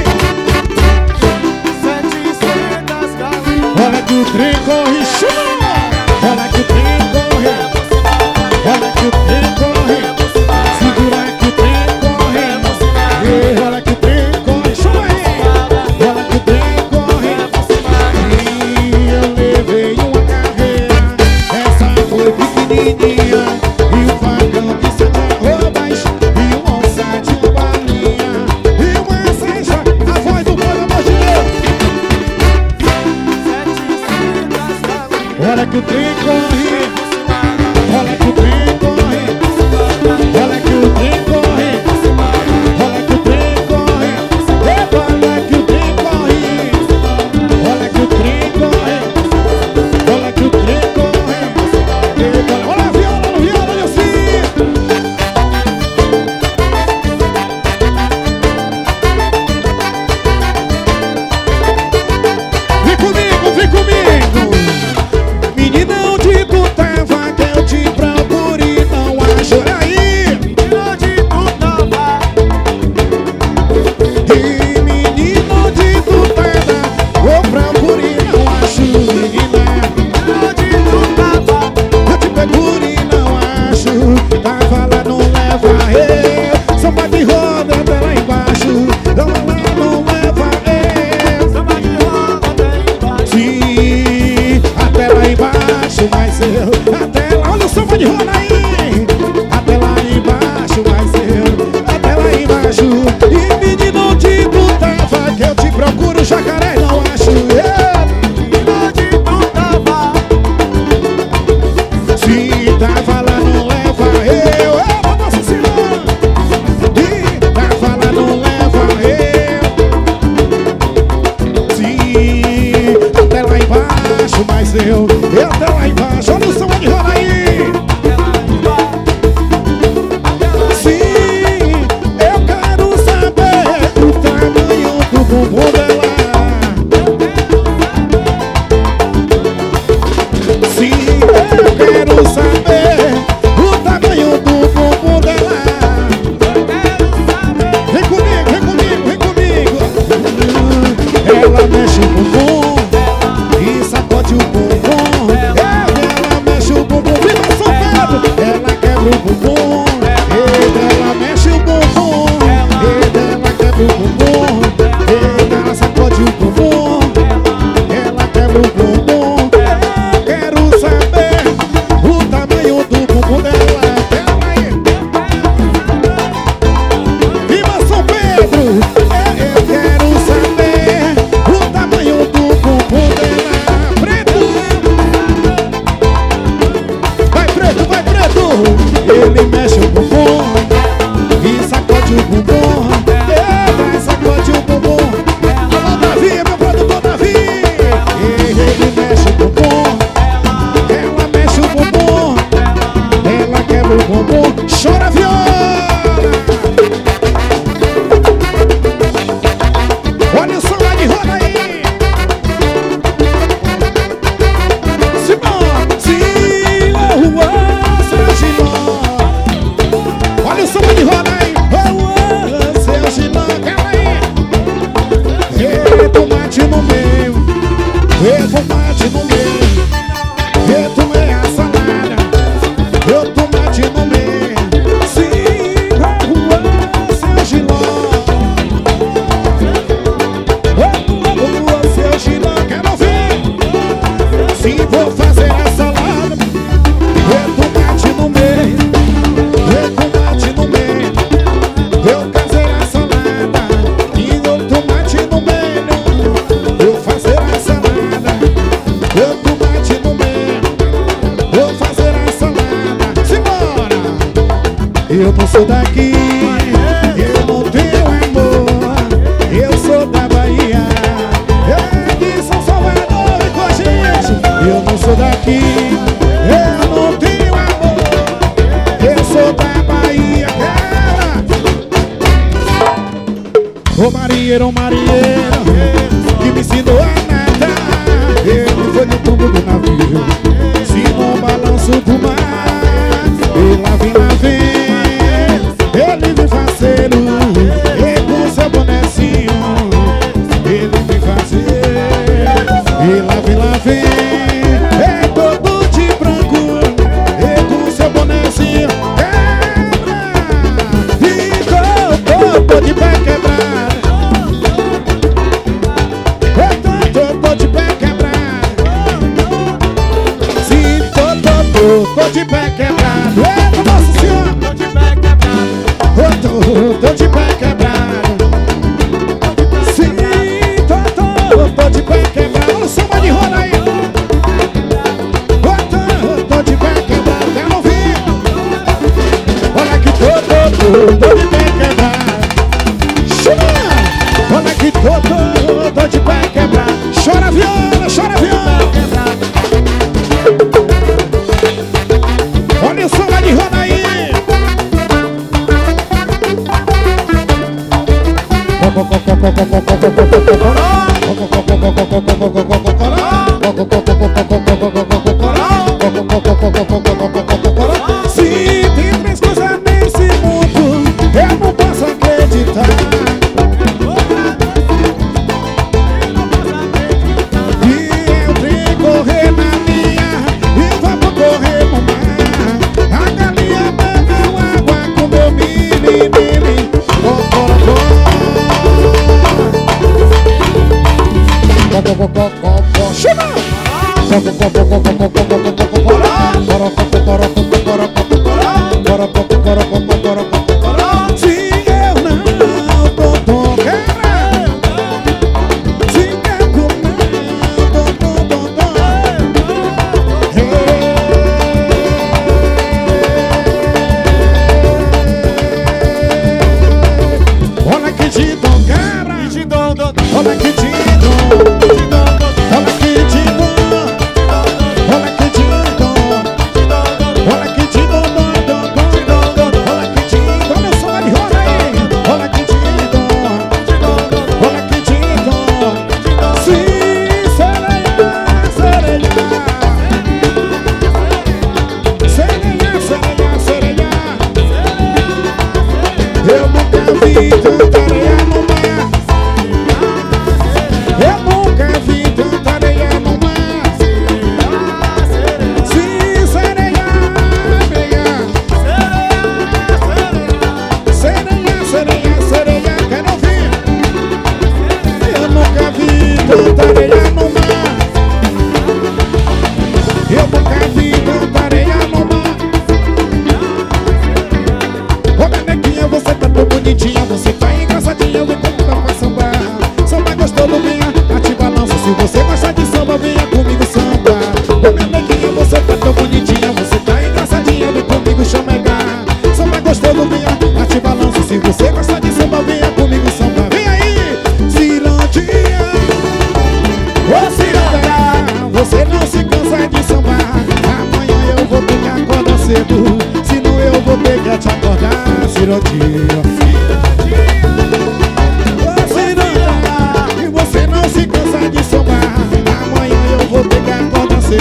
700 galinhas Olha que o trem corre, chama! Olha que o trem corre, olha que o trem corre, segura que o trem corre, e olha que o trem corre, chama aí! Olha que o trem corre, e eu levei uma carreira, essa foi pequenininha, e um vagão de 7 arrobas, e um onça de uma balinha, e uma cesta. A voz do povo, amor de Deus! 700 galinhas Olha que o trem corre, olha que o trem corre, olha que o trem corre, olha que o trem corre, olha que o trem corre, olha que o trem corre, olha que o trem corre, olha a viola, olha assim. Vem comigo, menina, onde tu tava que eu te procurei? Eu tô lá embaixo, olha o som de roda aí. Sim, eu quero saber o tamanho do bumbum dela. Sim, eu quero saber o tamanho do bumbum dela. Vem comigo, vem comigo, vem comigo. Ela mexe o bumbum e sacode o bumbum. Ela mexe o bumbum, viva São Pedro. Ela quebra o bumbum. Ela mexe o bumbum. Ela quebra o bumbum. Ela sacode o bumbum. Ela quebra o bumbum. Eu quero saber o tamanho do bumbum dela. Viva São Pedro! Eu quero saber o tamanho do bumbum dela. Preto! Vai preto, vai preto! Ele mexe o bumbum e sacode o bumbum. Ele sacode o bumbum. Alô Davi, meu produtor Davi! Ele mexe o bumbum. Ela mexe o bumbum. Ela quebra o bumbum. Chora viola! Olha o som lá de roda aí. Simão, sim, seu Giló. Olha o som lá de roda aí. Seu Giló, calma aí. Tomate no meio. Tomate no meio. Tomei a salada. Tomate no meio. Sim, seu Giló. Seu Giló, quero ouvir. Sim, vou fazer a salada. Tomate no meio. Tomate no meio. Eu fazer a salada. E tomate no meio. Eu fazer a salada. Tomate no meio. Eu fazer a salada. Simbora! Eu não sou daqui. Eu não tenho amor. Eu sou da Bahia. De São Salvador e com a gente. Eu não sou daqui. Eu não tenho amor. Eu sou da Bahia. Ô marinheiro, que me ensinou a nadar. Ele foi no túmulo do navio, se no balanço do mar. E lá vem. Ele vem faceiro, e com seu bonezinho. Ele vem fazer. E lá vem. É todo de branco, e com seu bonezinho. Tô de pé quebrado. Tô de pé quebrado. Sim, tô de pé quebrado. Eita, Nossa Senhora! Tô de pé quebrado. Tô de pé quebrado. Sim, tô de pé quebrado. Olha o som de roda aí. Tô de pé quebrado. Quero ouvir. Olha que tô de pé quebrado. Olha que tô de pé quebrado. Chora viola, chora viola. Olha o som lá de roda aí. Se tem três coisas nesse mundo, eu não posso acreditar. Se eu não tô quebrando, se eu não olha que de dom, cara. Olha que de dom. Olha que de dom.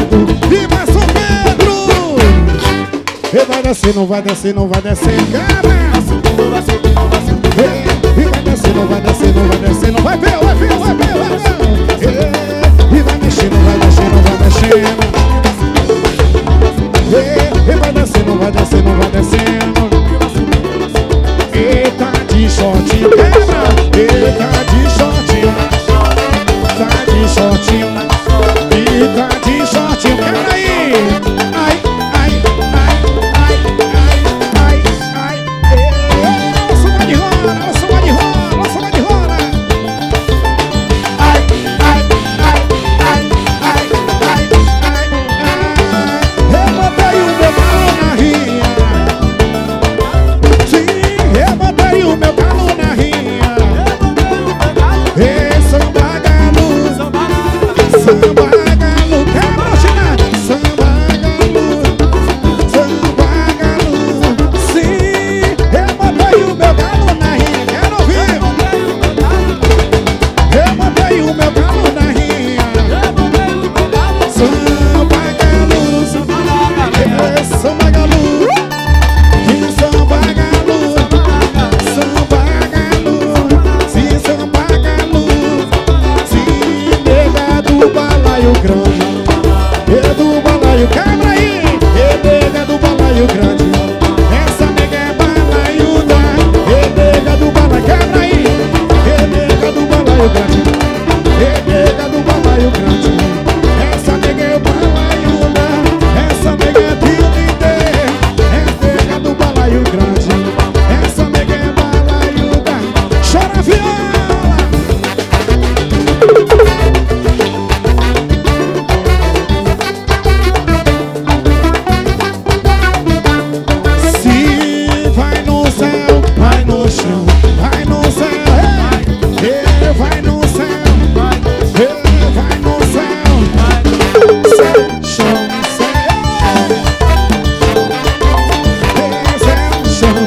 Viva São Pedro! E vai descer, não vai descer, não vai descer, cara! E vai descer, não vai descer, não vai descer, não vai ver, vai ver, vai ver, vai ver! E vai mexer, não vai mexer, não vai mexendo! E vai descer, não vai descer, não vai descendo! Eita de shortinho, quebra! Eita de shortinho! Tá de shortinho! Eita de shortinho, quebra aí! Ai, ai, ai, ai, ai, ai, ai! Nossa, vai de rola, nossa, vai de rola, nossa, vai de rola! Ai, ai, ai, ai, ai, ai, ai, ai! Eu botei o meu galo na rinha! Sim, eu botei o meu galo na rinha! Ei, samba galo! Samba galo! Quebra, China! Samba galo! Samba galo! Sim, eu botei o meu galo na rinha! Quero ouvir! Eu botei o meu galo na rinha! Samba galo! É, samba galo! Que samba galo! Samba galo! Se samba galo! Se nega do balaio grande! E do balaio, quebra aí! E nega do balaio grande! Essa nega é balaiuda! E nega do balaio, quebra aí! E nega do balaio grande! E nega do balaio grande! Essa nega é balaiuda! Essa nega é tilde! É nega do balaio grande! Essa nega é balaiuda! Chora viola! Se vai no céu, vai no chão, vai no céu, ei, vai no céu, ei, vai no céu, céu, chão, céu, ei, céu, chão,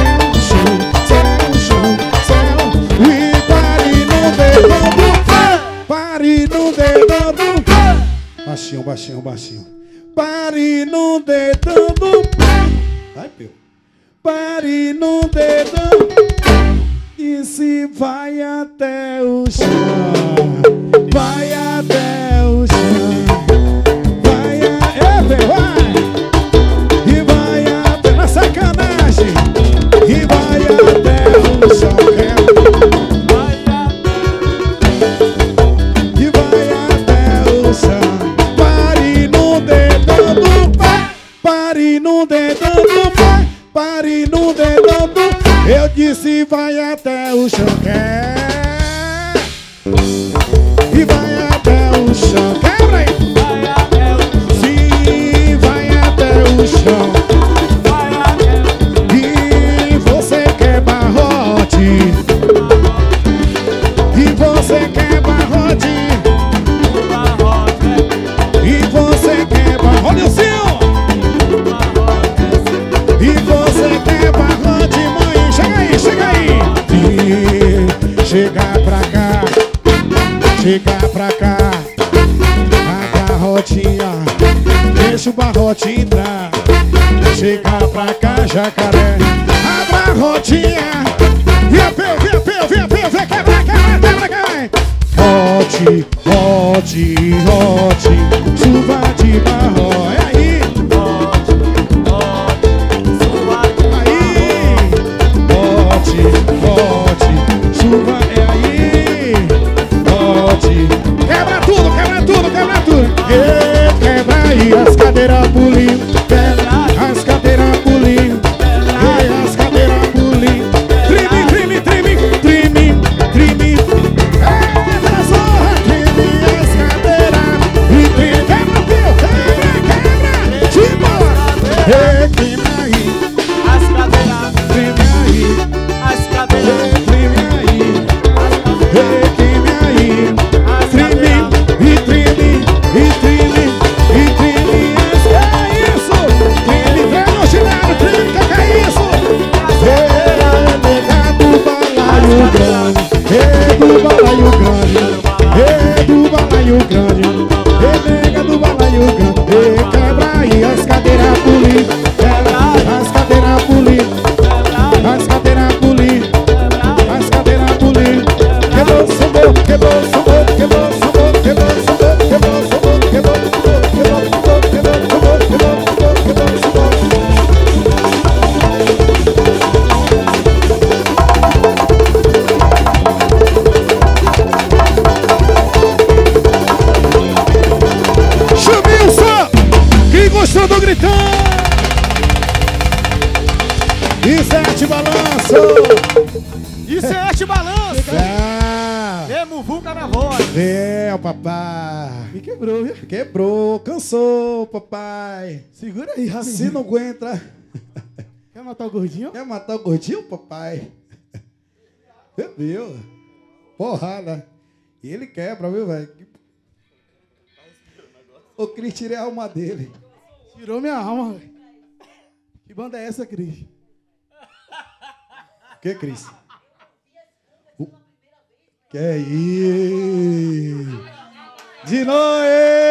e pare no dedão do pé, pare no dedão do pé, baixinho, baixinho, baixinho, pare no dedão do pé, vai, Peu. Pare no dedão e se vai até o chão, vai até o chão, vai, e vai até na sacanagem, e vai até o chão, e vai até o chão, pare no dedão do pé, pare no dedão do pé. Pare no dedão do... Eu disse vai até o chão, quer? E vai até o chão, quebra aí! Sim, vai até o chão. E você quer barrote? E você quer barrote? E você quer barrote? Olha o seu! E você quer barrote, mãe? Chega aí, chega aí! E chega pra cá, chega pra cá. A barrotinha, deixa o barrote entrar. Chega pra cá, jacaré. A barrotinha, vem, quebra, quebra, quebra. Rote, rote, rote, chuva de barro, é aí. Bote, chuva é aí. Bote, quebra tudo, quebra tudo, quebra tudo. E quebra aí as cadeiras pulinho, as cadeiras pulinho, e as cadeiras pulinho. Trime, trime, trime, trime, trime. É da zorra, trime as cadeiras. E trime, quebra, Isso é arte balanço. Isso é arte balanço. Ah, Remuvuca na voz. é, papai. Me quebrou, viu? Quebrou, cansou, papai. Segura aí, Se rapidinho. não aguenta, Quer matar o gordinho? quer matar o gordinho, papai? Bebeu. Porrada. E ele quebra, viu, velho? O Cris, tirei a alma dele. Tirou minha alma, velho. Que banda é essa, Cris? Que, Cris? Que é isso? De novo!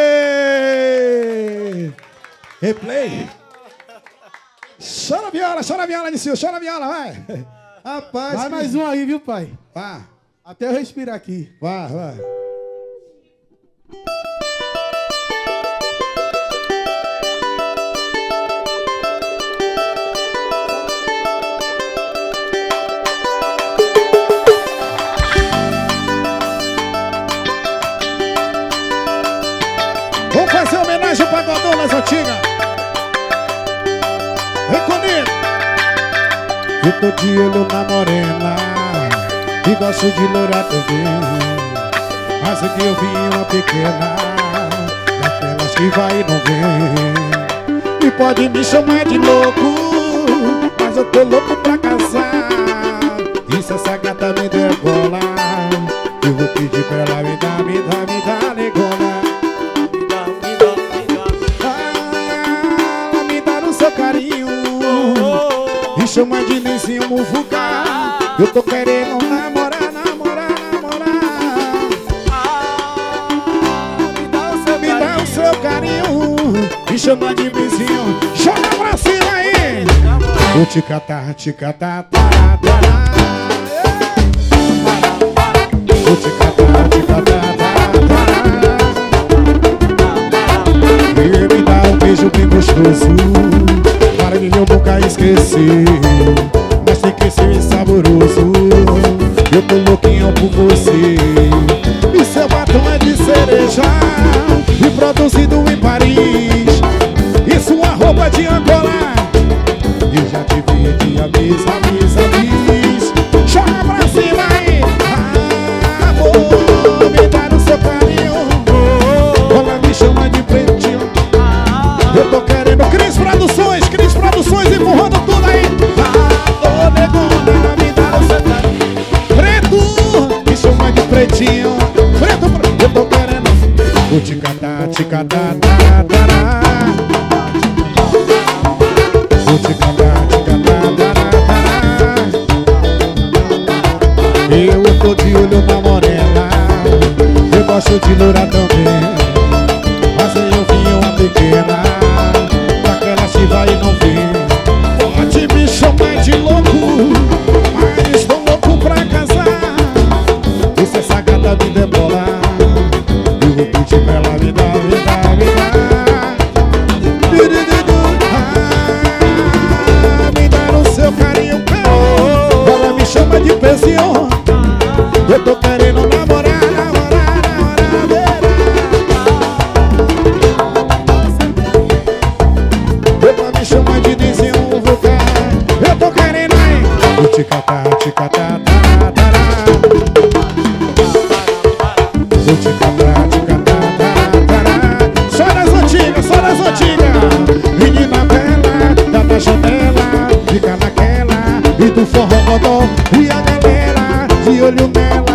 Replay! Chora a viola, Nissil, chora a viola, vai! Rapaz, Vai mais um aí, viu, pai? Vá, Até eu respirar aqui. vai. Vamos fazer homenagem ao Pagodão nas antigas. Vem comigo. Eu tô de olho na morena e gosto de loura também. Mas aqui eu vi uma pequena, daquelas que vai e não vem. E pode me chamar de louco, mas eu tô louco pra casar. E se essa gata me der bola, eu vou pedir pra ela me dar negona. Ela me dá no seu carinho e chama de Nizinho Muvuca. Eu tô querendo namorar. Me dá o seu carinho e chama de vizinho. Joga pra cima aí. O ticatá, ticatá, tará, tará. O ticatá, ticatá, tará, tará. E me dá um beijo bem gostoso para mim eu nunca esquecer. Mas tem que ser saboroso. Eu tô louquinho por você. E seu batom é de cereja e produzido em Paris. E sua roupa de Angola eu já te vi de avis. Joga pra cima aí. Amor, me dá no seu carinho. Ela me chama de pretinho. Eu tô querendo Cris Produções empurrando tudo aí. Ô negona, me dá o seu carinho. Preto, me chama de pretinho. Preto, eu tô querendo o ticatá, ticatá, tará. O ticatá, ticatá, tará. Eu tô de olho na morena, eu gosto de loura também. Mas aí eu vi uma pequena, daquelas que vai e não vem. Pode me chamar de louco, mas estou louco pra casar. E se essa gata me der bola, eu vou pedir pra ela me dar. Me dá no seu carinho, ela me chama de pezinho. Eu tô querendo namorar. Ela me chama de Nizinho Muvuca. Eu tô querendo aí. O ticatá, ticatá, tará. O ticatá, ticatá, tará. Só nas antigas. Menina bela, dá na janela, fica naquela. E do forró rodó, e a galera de olho nela.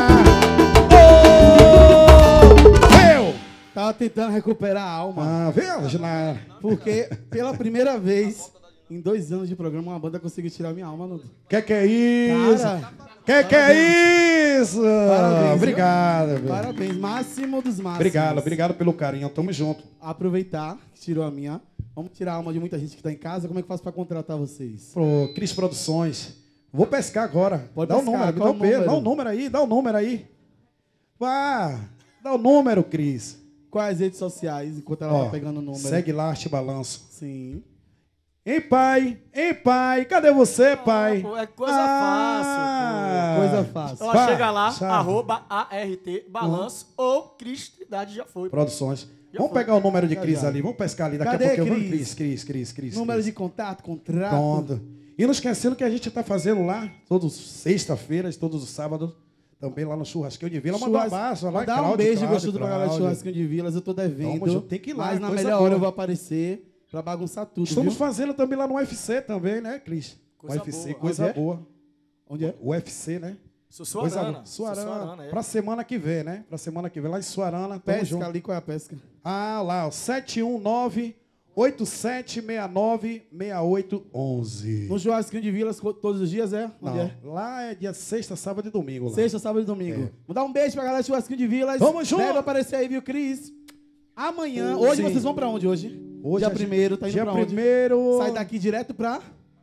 Tava tentando recuperar a alma. Viu? Porque pela primeira vez em 2 anos de programa, uma banda conseguiu tirar minha alma. No... Que é isso? Cara, Que é isso? Parabéns, Obrigado, viu? velho. Parabéns, máximo dos máximos. Obrigado pelo carinho. Tamo junto. Aproveitar que tirou a minha. Vamos tirar a alma de muita gente que tá em casa. Como é que faço pra contratar vocês? Pro Cris Produções. Vou pescar agora. Pode dá o pescar, número, me qual dá o número. número? Dá o número aí. Vá, dá o número, Cris. Quais redes sociais, enquanto ela tá pegando o número? Segue lá, Arte Balanço. Sim. Hein, pai? Cadê você, pai? Pô, é coisa fácil, Coisa fácil. pô. Ela Vá, chega lá, chave. @ART Balanço ou Cris Trindade já foi. Produções. Vamos pegar o número de Cris ali. Vamos pescar ali. Daqui Cadê a pouco eu vou. Cris? Cris. Número de contato, contrato. Pronto. E não esquecendo que a gente tá fazendo lá, todas sexta-feiras, todos os sábados, também lá no Churrasquinho de Vila. Manda um abraço lá, Dá um beijo gostoso pra galera do Churrasquinho de Vilas. Eu tô devendo. Tamo junto, tem que ir lá, mas na coisa melhor boa. hora eu vou aparecer pra bagunçar tudo, Estamos viu? fazendo também lá no UFC também, né, Cris? Coisa UFC, boa. coisa Onde é? boa. Onde é? UFC, né? Sou Coisa Suarana. boa. Suarana. é. Pra semana que vem, né? Pra semana que vem, lá em Suarana. Tamo junto. Pesca ali, qual é a pesca? Ah, lá, ó. 719-8769-6811. No Churrasquinho de Vilas todos os dias, é? Onde Não, é? lá é dia sexta, sábado e domingo. Lá. Sexta, sábado e domingo. Vou dar um beijo pra galera do Churrasquinho de Vilas. Vamos junto! Deve aparecer aí, viu, Cris? Amanhã. Hoje Sim. vocês vão pra onde hoje? Hoje dia a gente- 1º, tá indo dia pra onde? 1º... Sai daqui direto pra...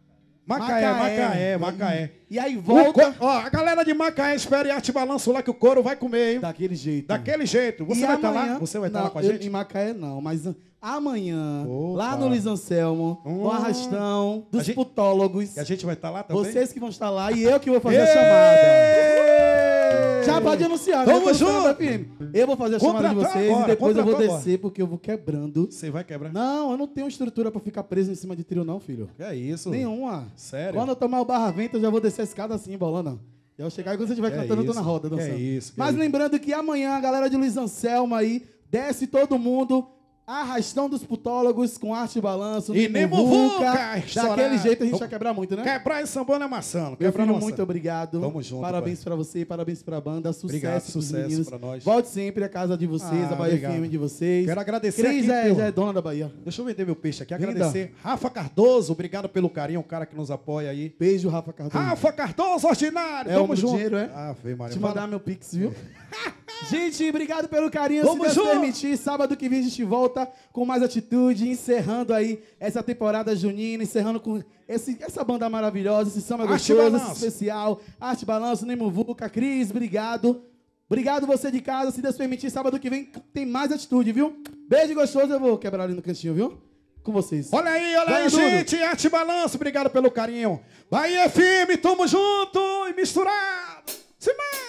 Macaé. E aí O volta Ó, a galera de Macaé espera e arte balanço lá que o couro vai comer, hein? daquele jeito. Daquele jeito. Você E vai estar amanhã- lá? Você vai estar Não, lá com a eu- gente? Em Macaé não, mas amanhã, Opa. lá no Luiz Anselmo, no Arrastão, dos putólogos, E a gente vai estar lá também? vocês que vão estar lá e eu que vou fazer a chamada. Já pode anunciar, né? Tamo Pelo junto. Samba FM. Eu vou fazer a chamada de Contratou vocês agora, e depois eu vou contratou descer, porque eu vou quebrando. Você vai quebrar? Não, eu não tenho estrutura pra ficar preso em cima de trio, não, filho. Que é isso? Nenhuma. Sério? Quando eu tomar o barra vento, eu já vou descer a escada assim, bolando. Eu vou chegar e quando você estiver Que cantando, eu tô isso? na roda Que dançando. isso, que Mas isso. lembrando que amanhã a galera de Luiz Anselmo aí, desce todo mundo, Arrastão dos Putólogos com arte e balanço. E nem muvuca, estourar. Daquele jeito a gente vai quebrar muito, né? Quebrar em sambona é maçã. Meu Quebrar filho, maçã. muito obrigado. Tamo junto, Parabéns pra você, parabéns pra banda. Sucesso Obrigado, pros sucesso meninos. pra nós. Volte sempre à casa de vocês, Ah, a Bahia obrigado. FM de vocês. Quero agradecer Cris aqui, já meu. é dona da Bahia. Deixa eu vender meu peixe aqui. Linda. Agradecer. Rafa Cardoso, obrigado pelo carinho. Um cara que nos apoia aí. Beijo, Rafa Cardoso. Rafa Cardoso, ordinário. É Tamo o junto. dinheiro, é? Ah, veio, Maria. Te Fala. mandar meu pix, viu? Gente, obrigado pelo carinho. Vamos Se Deus junto. permitir, sábado que vem a gente volta com mais atitude, encerrando aí essa temporada junina, encerrando com essa banda maravilhosa, esse samba Arte gostoso, Balanço. esse especial. Arte Balanço, Nemuvuca, Cris, obrigado. Obrigado você de casa. Se Deus permitir, sábado que vem tem mais atitude, viu? Beijo gostoso, eu vou quebrar ali no cantinho, viu? Com vocês. Olha aí, Vai, Dudu. gente. Arte Balanço, obrigado pelo carinho. Bahia FM, tamo junto e misturado. Simbora!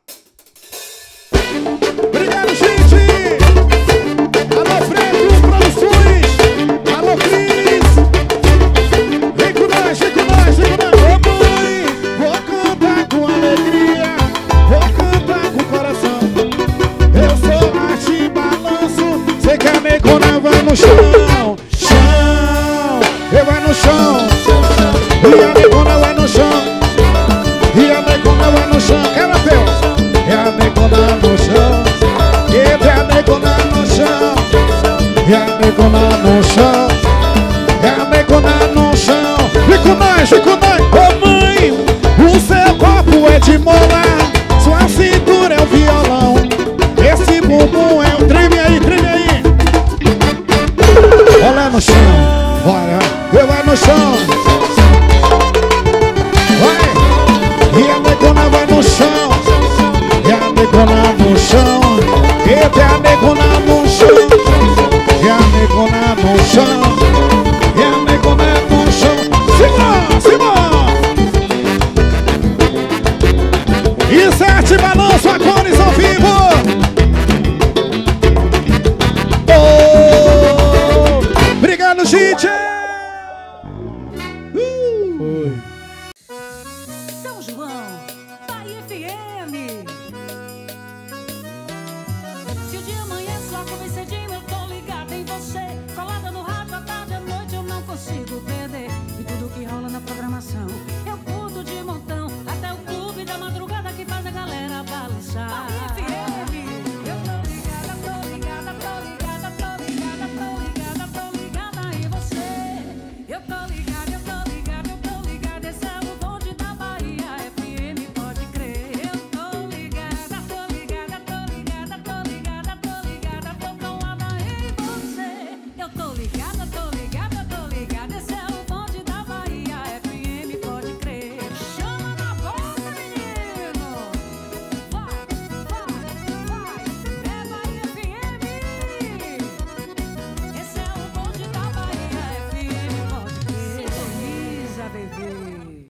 Obrigado, gente! Alô, Freitas Produções! Alô, Cris! Vem com nós, vem com nós, vem com nós! Ô, mãe, vou cantar com alegria, vou cantar com coração. Eu sou arte e balanço, cê que a negona vai no chão, chão, eu vai no chão, e a negona vai no chão, e a negona vai no chão, quebra teu. É a negona no chão, é a negona no chão, é a negona no chão, é a negona no chão. Vem com nós, vem com nós. Ô mãe, o seu corpo é de mola, sua cintura é o violão, esse bumbum é o treme aí, treme aí. Olha no chão, olha, eu vai no chão, vai, e a negona vai no chão. E a negona no chão, e a negona no chão, e a negona no chão.